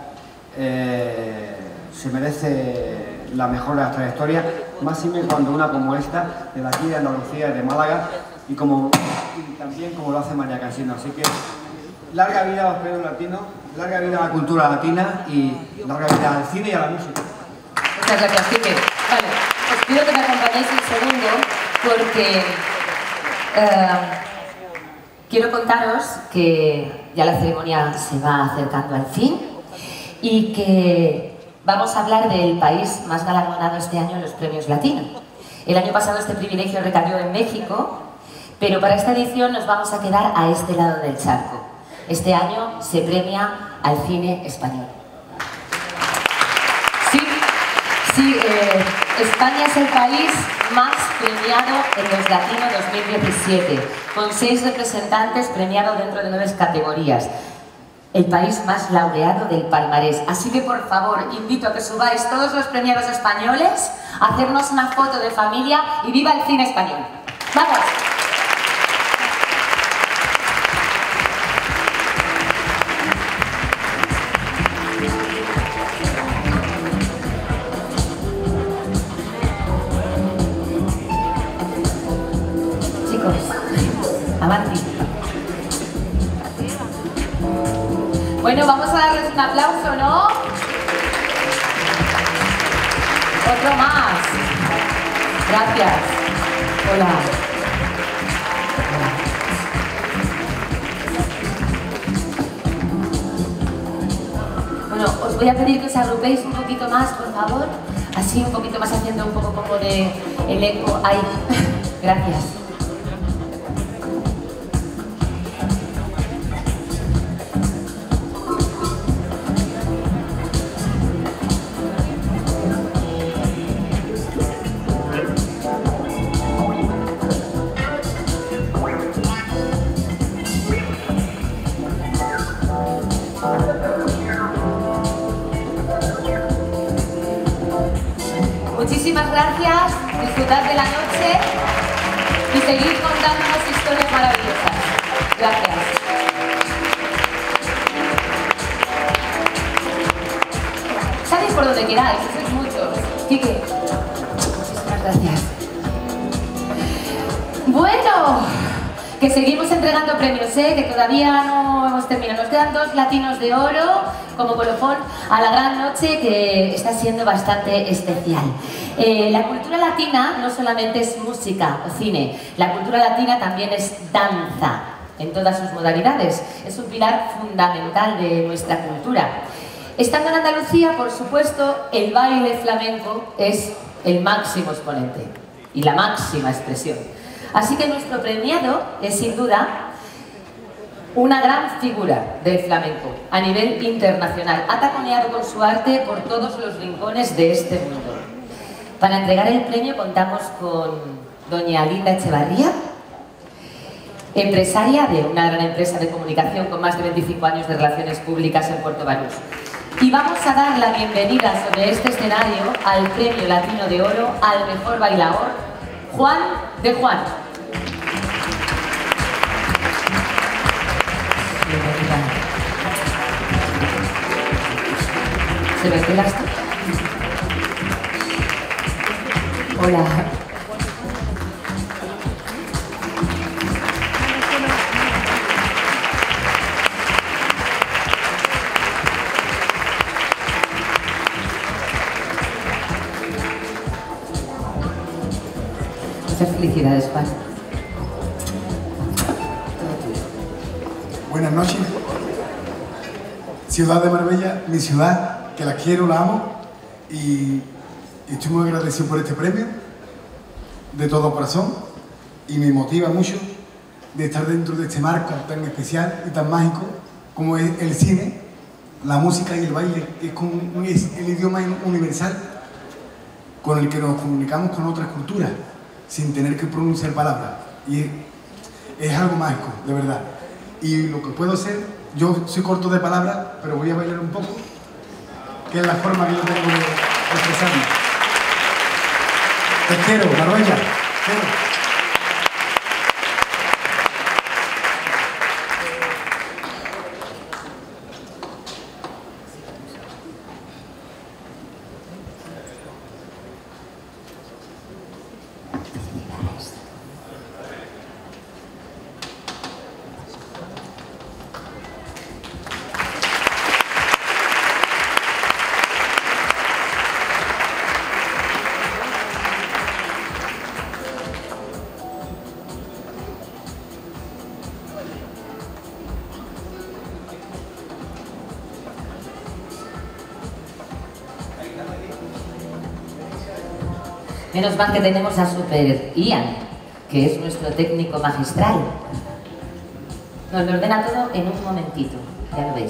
Speaker 11: se merece la mejor de las trayectorias, más y menos cuando una como esta, de aquí de Andalucía, de Málaga, y también como lo hace María Cansino. Así que larga vida a los premios latinos, larga vida a la cultura latina y larga vida al cine y a la música.
Speaker 2: Muchas gracias, Quique. Vale, os pido que me acompañéis un segundo porque quiero contaros que ya la ceremonia se va acercando al fin y que vamos a hablar del país más galardonado este año en los premios latinos. El año pasado este privilegio recayó en México, pero para esta edición nos vamos a quedar a este lado del charco. Este año se premia al cine español. Sí, España es el país más premiado en los Latinos 2017, con 6 representantes premiados dentro de 9 categorías. El país más laureado del palmarés. Así que, por favor, invito a que subáis todos los premiados españoles a hacernos una foto de familia y ¡viva el cine español! ¡Vamos! Avanti. Bueno, vamos a darles un aplauso, ¿no? Otro más. Gracias. Hola. Bueno, os voy a pedir que os agrupéis un poquito más, por favor. Así, un poquito más, haciendo un poco como de el eco. Ahí. Gracias. Muchísimas gracias, disfrutad de la noche y seguid contándonos historias maravillosas. Gracias. Salid por donde queráis, sois muchos. Quique, muchísimas gracias. Bueno, que seguimos entregando premios, que todavía no hemos terminado. Nos quedan 2 latinos de oro como colofón a la gran noche que está siendo bastante especial. La cultura latina no solamente es música o cine, la cultura latina también es danza en todas sus modalidades. Es un pilar fundamental de nuestra cultura. Estando en Andalucía, por supuesto, el baile flamenco es el máximo exponente y la máxima expresión. Así que nuestro premiado es sin duda una gran figura del flamenco a nivel internacional. Ha taconeado con su arte por todos los rincones de este mundo. Para entregar el premio contamos con doña Linda Echevarría, empresaria de una gran empresa de comunicación con más de 25 años de relaciones públicas en Puerto Banús. Y vamos a dar la bienvenida sobre este escenario al Premio Latino de Oro al mejor bailador, Juan de Juan. Bienvenida. ¿Se me queda esto? Hola. Muchas felicidades, Juan.
Speaker 1: Buenas noches. Ciudad de Marbella, mi ciudad, que la quiero, la amo y estoy muy agradecido por este premio de todo corazón y me motiva mucho de estar dentro de este marco tan especial y tan mágico como es el cine, la música y el baile, que es el idioma universal con el que nos comunicamos con otras culturas sin tener que pronunciar palabras, y es algo mágico, de verdad. Y lo que puedo hacer, yo soy corto de palabras, pero voy a bailar un poco, que es la forma que yo tengo de expresarme. Te quiero, Marbella, te quiero.
Speaker 2: Menos mal que tenemos a Super Ian, que es nuestro técnico magistral. Nos lo ordena todo en un momentito, ya lo veis.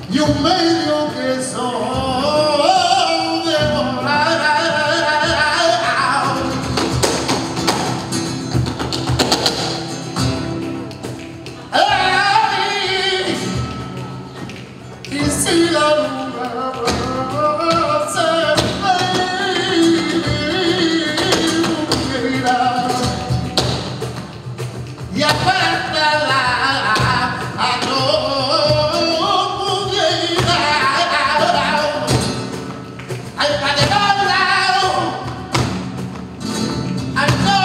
Speaker 10: y un medio que soy de volar. Y si la luna se irá y apartarla a no pudiera, ay, para dejarla, ay, no,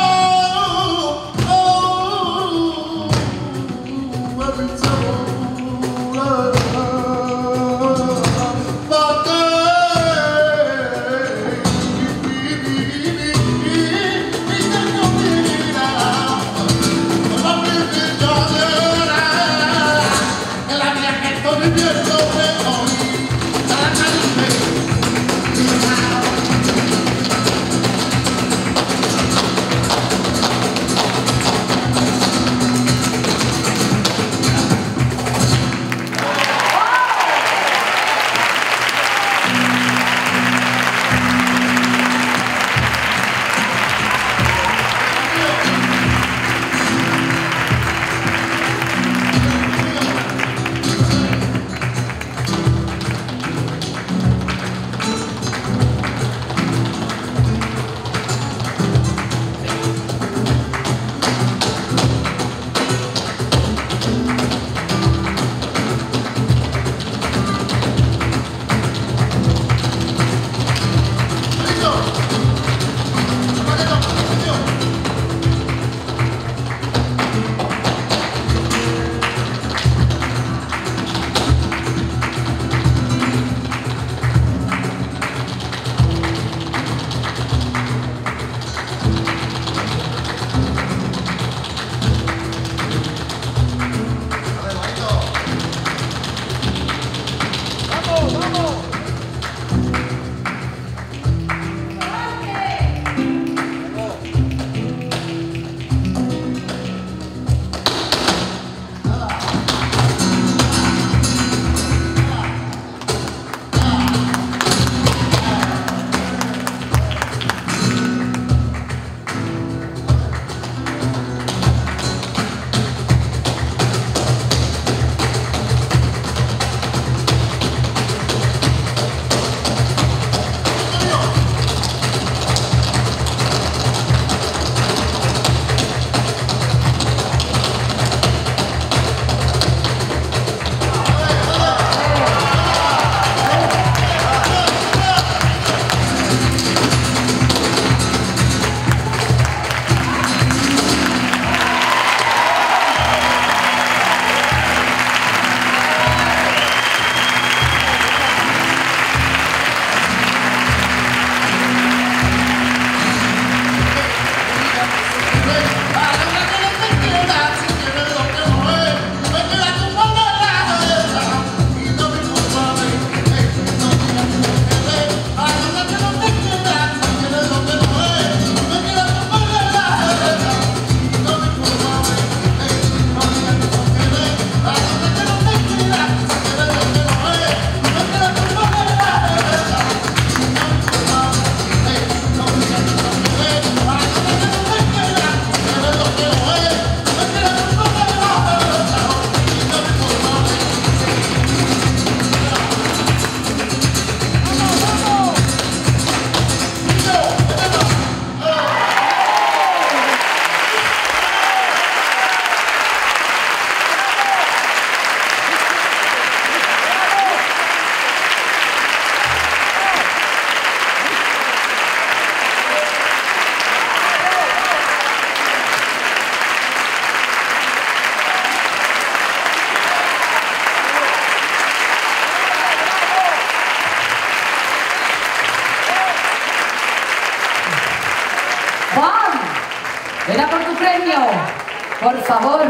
Speaker 2: Era por tu premio. Por favor.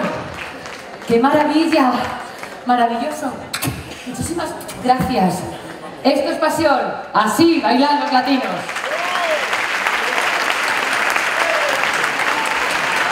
Speaker 2: ¡Qué maravilla! Maravilloso. Muchísimas gracias. Esto es pasión. Así bailan los latinos.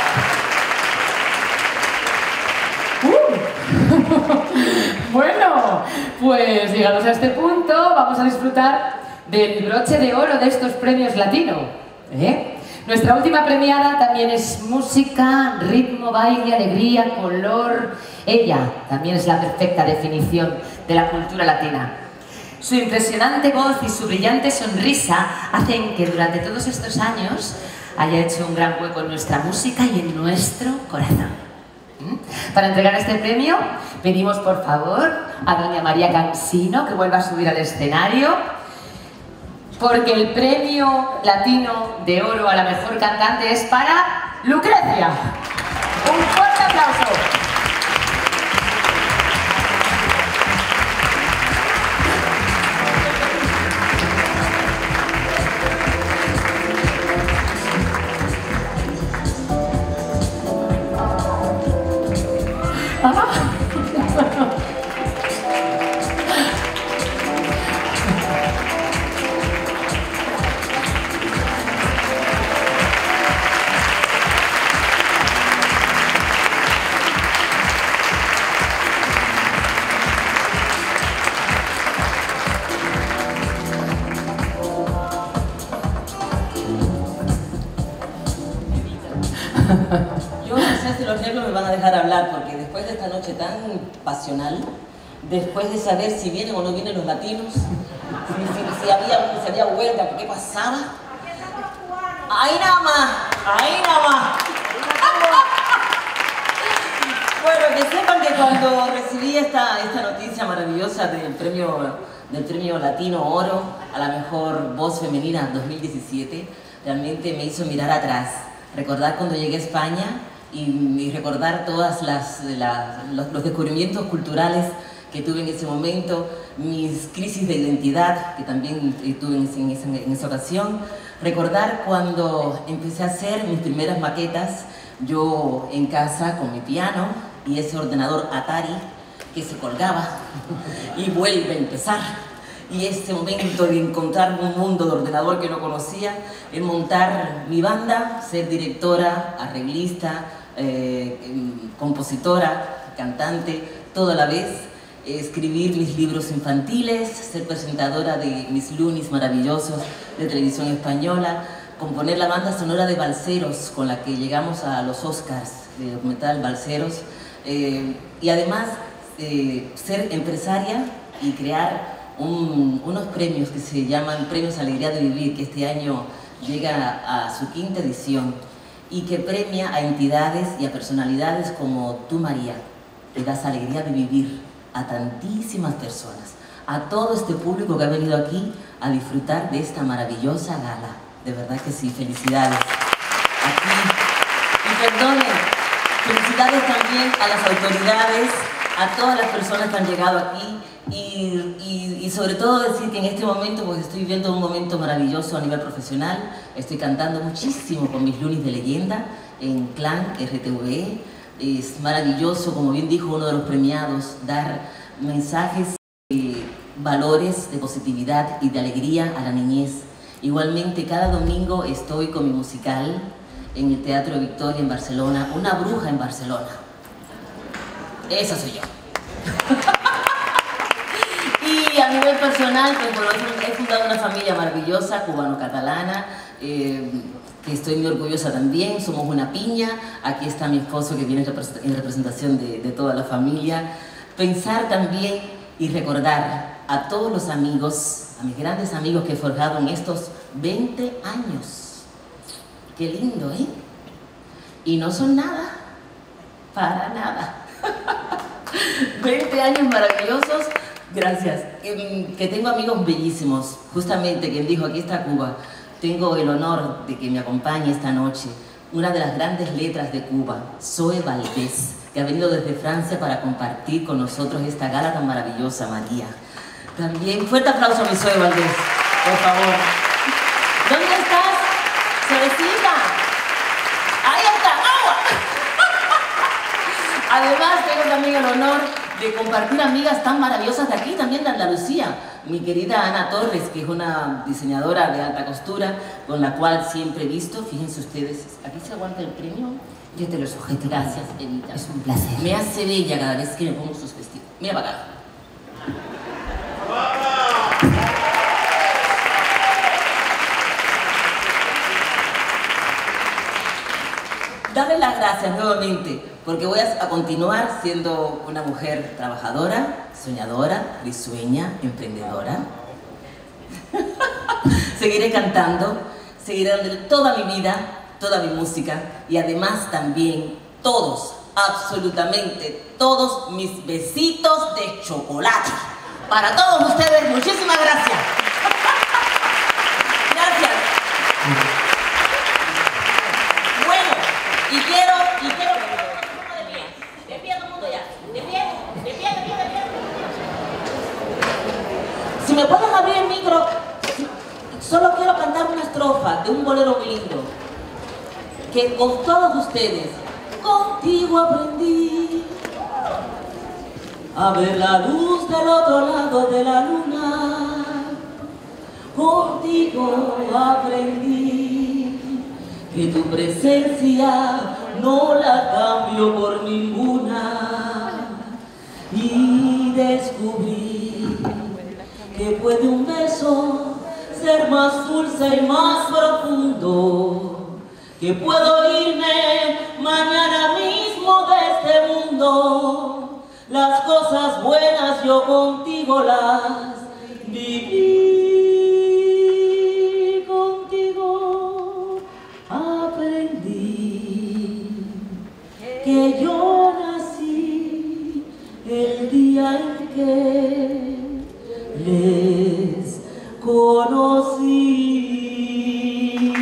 Speaker 2: Bueno. Bueno, pues llegados a este punto, vamos a disfrutar del broche de oro de estos premios Latino. Nuestra última premiada también es música, ritmo, baile, alegría, color. Ella también es la perfecta definición de la cultura latina. Su impresionante voz y su brillante sonrisa hacen que durante todos estos años haya hecho un gran hueco en nuestra música y en nuestro corazón. Para entregar este premio, pedimos por favor a doña María Cansino que vuelva a subir al escenario, porque el premio latino de oro a la mejor cantante es para Lucrecia. Un fuerte aplauso.
Speaker 5: Yo no sé si los nervios me van a dejar hablar, porque después de esta noche tan pasional, después de saber si vienen o no vienen los latinos, si había huelga, qué pasaba, ahí nada más. Bueno, que sepan que cuando recibí esta noticia maravillosa del premio Latino Oro a la mejor voz femenina 2017, realmente me hizo mirar atrás. Recordar cuando llegué a España y recordar todos los descubrimientos culturales que tuve en ese momento, mis crisis de identidad que también tuve en esa ocasión, recordar cuando empecé a hacer mis primeras maquetas, yo en casa con mi piano y ese ordenador Atari que se colgaba y vuelve a empezar. Y este momento de encontrar un mundo de ordenador que no conocía, en montar mi banda, ser directora, arreglista, compositora, cantante, todo a la vez, escribir mis libros infantiles, ser presentadora de mis lunes maravillosos de televisión española, componer la banda sonora de Balseros, con la que llegamos a los Oscars de documental Balseros, y además ser empresaria y crear unos premios que se llaman Premios Alegría de Vivir, que este año llega a su 5ª edición y que premia a entidades y a personalidades como tú, María, que das alegría de vivir a tantísimas personas, a todo este público que ha venido aquí a disfrutar de esta maravillosa gala. De verdad que sí, felicidades. Aquí. Y perdonen, felicidades también a las autoridades, a todas las personas que han llegado aquí y sobre todo decir que en este momento pues estoy viviendo un momento maravilloso a nivel profesional. Estoy cantando muchísimo con mis lunes de leyenda en Clan RTV. Es maravilloso, como bien dijo uno de los premiados, dar mensajes, valores de positividad y de alegría a la niñez. Igualmente cada domingo estoy con mi musical en el Teatro Victoria en Barcelona, Una bruja en Barcelona. Esa soy yo. Y a nivel personal, pues bueno, he fundado una familia maravillosa, cubano-catalana, que estoy muy orgullosa también. Somos una piña. Aquí está mi esposo que viene en representación de toda la familia. Pensar también y recordar a todos los amigos, a mis grandes amigos que he forjado en estos 20 años. Qué lindo, ¿eh? Y no son nada, para nada. 20 años maravillosos, gracias. Que tengo amigos bellísimos. Justamente quien dijo, aquí está Cuba. Tengo el honor de que me acompañe esta noche una de las grandes letras de Cuba, Zoe Valdés, que ha venido desde Francia para compartir con nosotros esta gala tan maravillosa, María. También, fuerte aplauso a mi Zoe Valdés, por favor. ¿Dónde estás, Zoecita? ¡Ahí está, agua! Además, tengo también el honor de compartir amigas tan maravillosas de aquí, también de Andalucía. Mi querida Ana Torres, que es una diseñadora de alta costura, con la cual siempre he visto. Fíjense ustedes, ¿aquí se aguanta el premio?
Speaker 2: Yo te lo sujeto.
Speaker 5: Gracias, Evita.
Speaker 2: Es un placer.
Speaker 5: Me hace bella cada vez que me pongo sus vestidos. Mira para acá. gracias nuevamente, porque voy a continuar siendo una mujer trabajadora, soñadora, risueña, emprendedora. Seguiré cantando, seguiré dándole toda mi vida, toda mi música y además también todos, absolutamente todos mis besitos de chocolate. Para todos ustedes, muchísimas gracias. Gracias. Bueno, y quiero de pie todo el mundo ya. De pie. Si me pueden abrir el micro, solo quiero cantar una estrofa de un bolero muy lindo. Que con todos ustedes, contigo aprendí a ver la luz del otro lado de la luna. Contigo aprendí que tu presencia no la cambio por ninguna. Y descubrí que puede un beso ser más dulce y más profundo, que puedo irme mañana mismo de este mundo. Las cosas buenas yo contigo las viví, contigo aprendí que yo nací el día en que les conocí.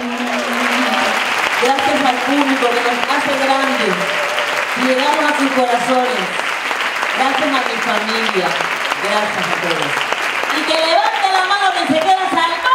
Speaker 5: Gracias al público que nos hace grandes y llegamos a sus corazones. Gracias a mi familia, gracias a todos. Y que levante la mano que se queda salvo.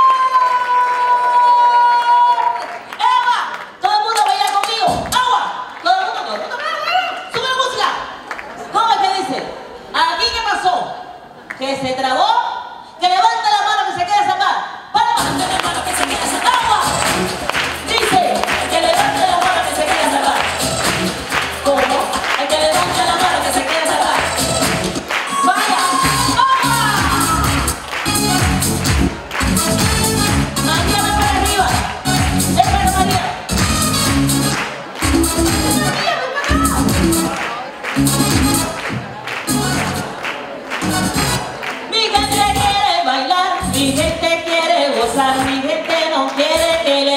Speaker 5: ¡Eva! Todo el mundo baila conmigo. ¡Agua! Todo el mundo. ¡Sube la música! ¿Cómo es que dice? ¿Aquí qué pasó? ¿Que se trabó? Que levante la mano que se queda salvar. ¡Para levante la mano que se queda salvar! ¡Agua! Dice que levante la mano que se queda salvar. ¿Cómo? Hay que levante la mano que se queda salvar. ¡Vaya! María, ven para arriba. Espera, María. María, ven para acá. Mi gente quiere bailar, mi gente quiere gozar, mi gente no quiere que le...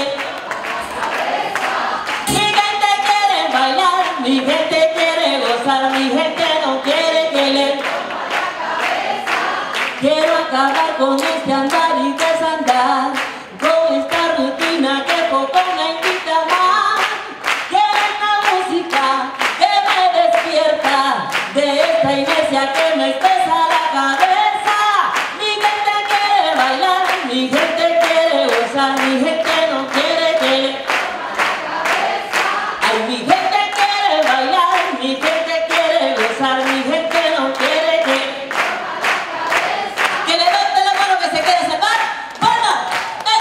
Speaker 5: Mi gente quiere bailar, mi gente quiere gozar, mi gente no quiere que le... Quiero acabar con este andar y desandar, con esta rutina que poco me invita más. Quiero esta música que me despierta de esta inercia que me espesa la cabeza. Mi gente quiere bailar, mi gente quiere gozar, mi gente no quiere que le... Ay, mi gente quiere bailar, mi gente quiere gozar, mi gente no quiere que levante la mano que se quede salvar. ¡Palma!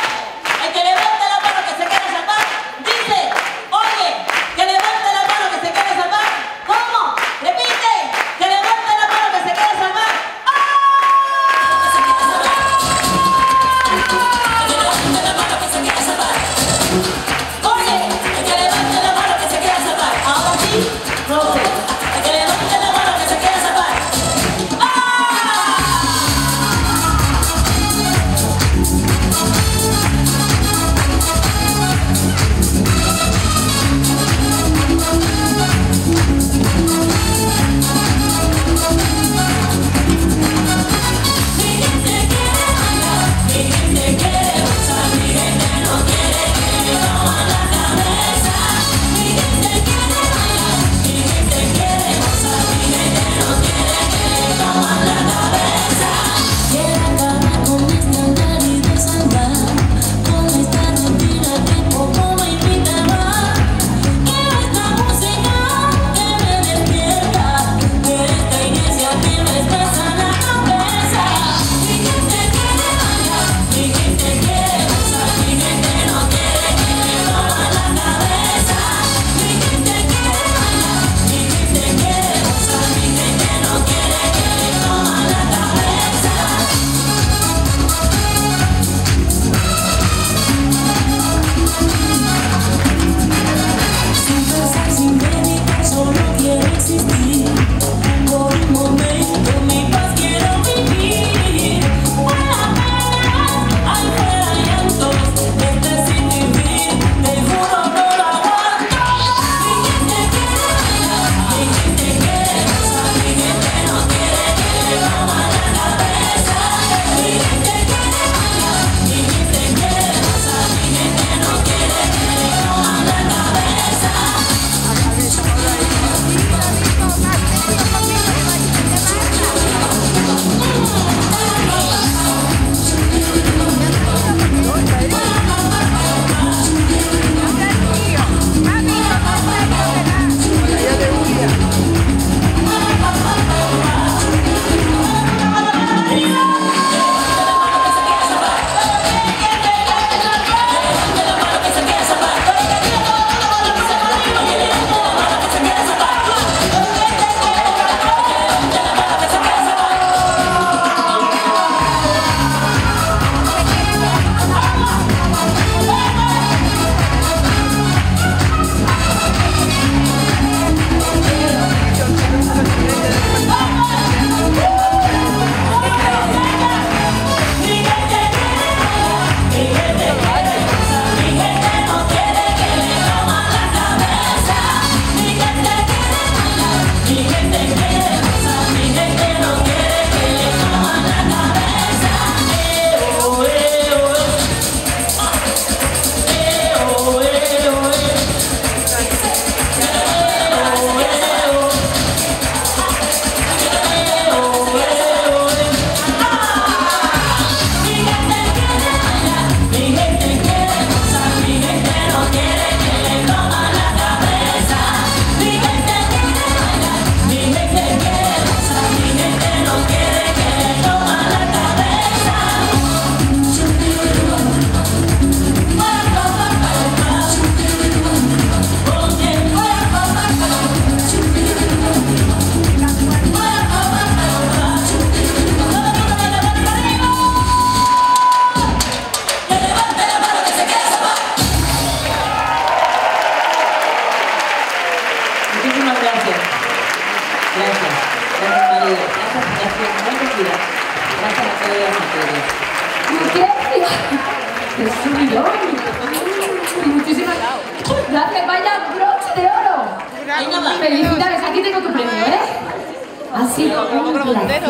Speaker 2: Muchísimas gracias, vaya broche de oro. Felicidades, aquí tengo tu premio, ¿eh? Ha sido un placer.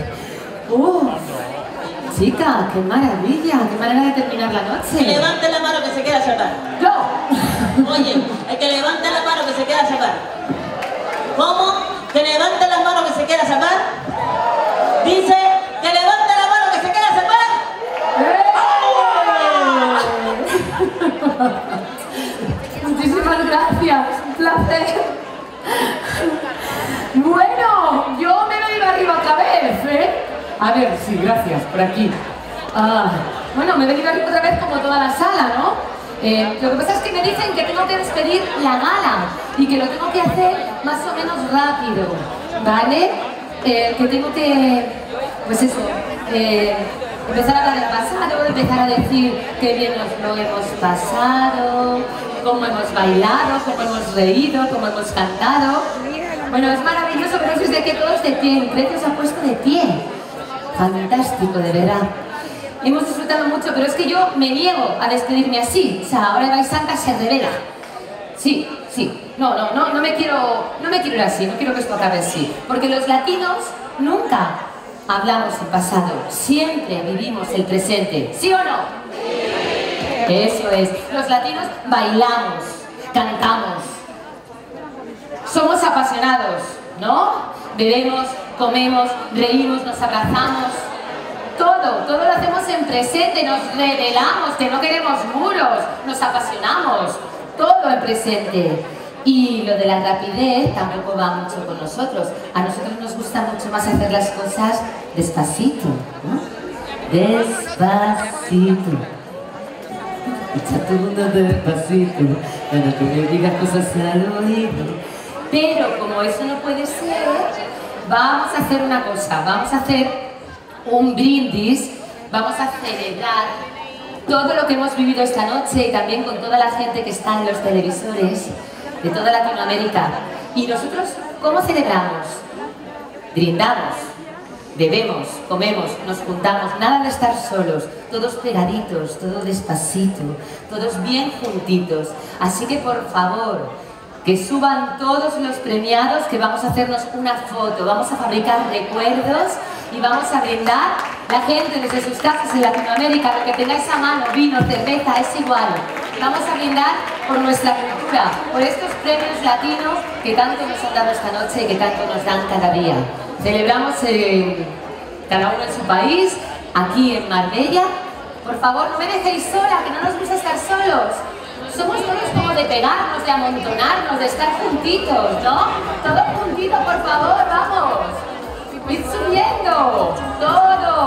Speaker 2: Chica, qué maravilla, qué manera de terminar la noche.
Speaker 5: Que levante la mano que se queda salvar.
Speaker 2: ¡No!
Speaker 5: Oye, el que levante la mano que se queda salvar. ¿Cómo? Que levante la mano que se queda salvar. Dice que levante la mano que se queda salvar.
Speaker 2: Muchísimas gracias, un placer. Bueno, yo me he venido arriba otra vez, ¿eh? A ver, sí, gracias, por aquí. Bueno, me he venido arriba otra vez como toda la sala, ¿no? Lo que pasa es que me dicen que tengo que despedir la gala y que lo tengo que hacer más o menos rápido, ¿vale? Que tengo que, pues eso, empezar a hablar del pasado, empezar a decir qué bien nos lo hemos pasado, cómo hemos bailado, cómo hemos reído, cómo hemos cantado. Bueno, es maravilloso, pero eso es de que todos de pie, el precio se ha puesto de pie. Fantástico, de verdad. Hemos disfrutado mucho, pero es que yo me niego a despedirme así. O sea, ahora Ibai Santa se revela. Sí. No me quiero ir así, no quiero que esto acabe así. Porque los latinos nunca hablamos el pasado, siempre vivimos el presente. ¿Sí o no? Sí. Eso es. Los latinos bailamos, cantamos. Somos apasionados, ¿no? Bebemos, comemos, reímos, nos abrazamos. Todo lo hacemos en presente, nos revelamos, que no queremos muros, nos apasionamos. Todo en presente. Y lo de la rapidez tampoco va mucho con nosotros. A nosotros nos gusta mucho más hacer las cosas despacito, ¿no? Despacito. Echa tu mundo despacito, para que me digas cosas al oído. Pero como eso no puede ser, vamos a hacer una cosa, vamos a hacer un brindis, vamos a celebrar todo lo que hemos vivido esta noche y también con toda la gente que está en los televisores de toda Latinoamérica. Y nosotros, ¿cómo celebramos? Brindamos, bebemos, comemos, nos juntamos, nada de estar solos, todos pegaditos, todos despacito, todos bien juntitos. Así que por favor, que suban todos los premiados, que vamos a hacernos una foto, vamos a fabricar recuerdos y vamos a brindar. La gente desde sus casas en Latinoamérica, lo que tengáis a mano, vino, cerveza, es igual. Vamos a brindar por nuestra cultura, por estos premios latinos que tanto nos han dado esta noche y que tanto nos dan cada día. Celebramos cada uno en su país, aquí en Marbella. Por favor, no me dejéis sola, que no nos gusta estar solos. Somos todos como de pegarnos, de amontonarnos, de estar juntitos, ¿no? Todos juntitos, por favor, vamos. ¡Id subiendo! ¡Todos!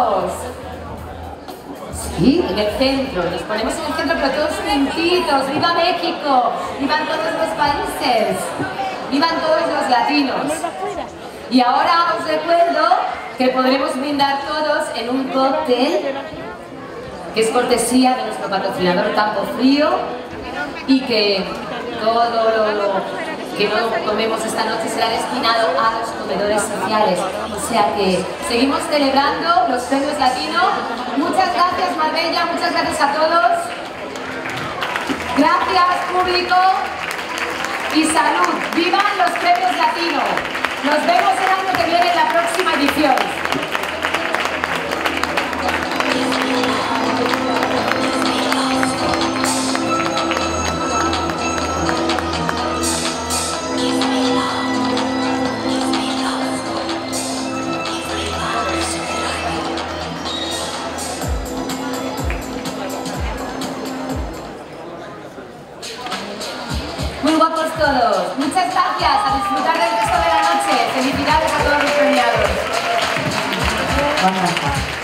Speaker 2: Sí, en el centro, nos ponemos en el centro, pero todos juntitos. ¡Viva México! ¡Vivan todos los países! ¡Vivan todos los latinos! Y ahora os recuerdo que podremos brindar todos en un cóctel que es cortesía de nuestro patrocinador Campo Frío y que todo lo que no tomemos esta noche será destinado a los comedores sociales. O sea que seguimos celebrando los premios latinos. Muchas gracias, Marbella, muchas gracias a todos. Gracias, público. Y salud. ¡Vivan los premios latinos! Nos vemos el año que viene en la próxima edición. Muy guapos todos. Muchas gracias. A disfrutar del resto de la noche. Felicidades a todos los premiados.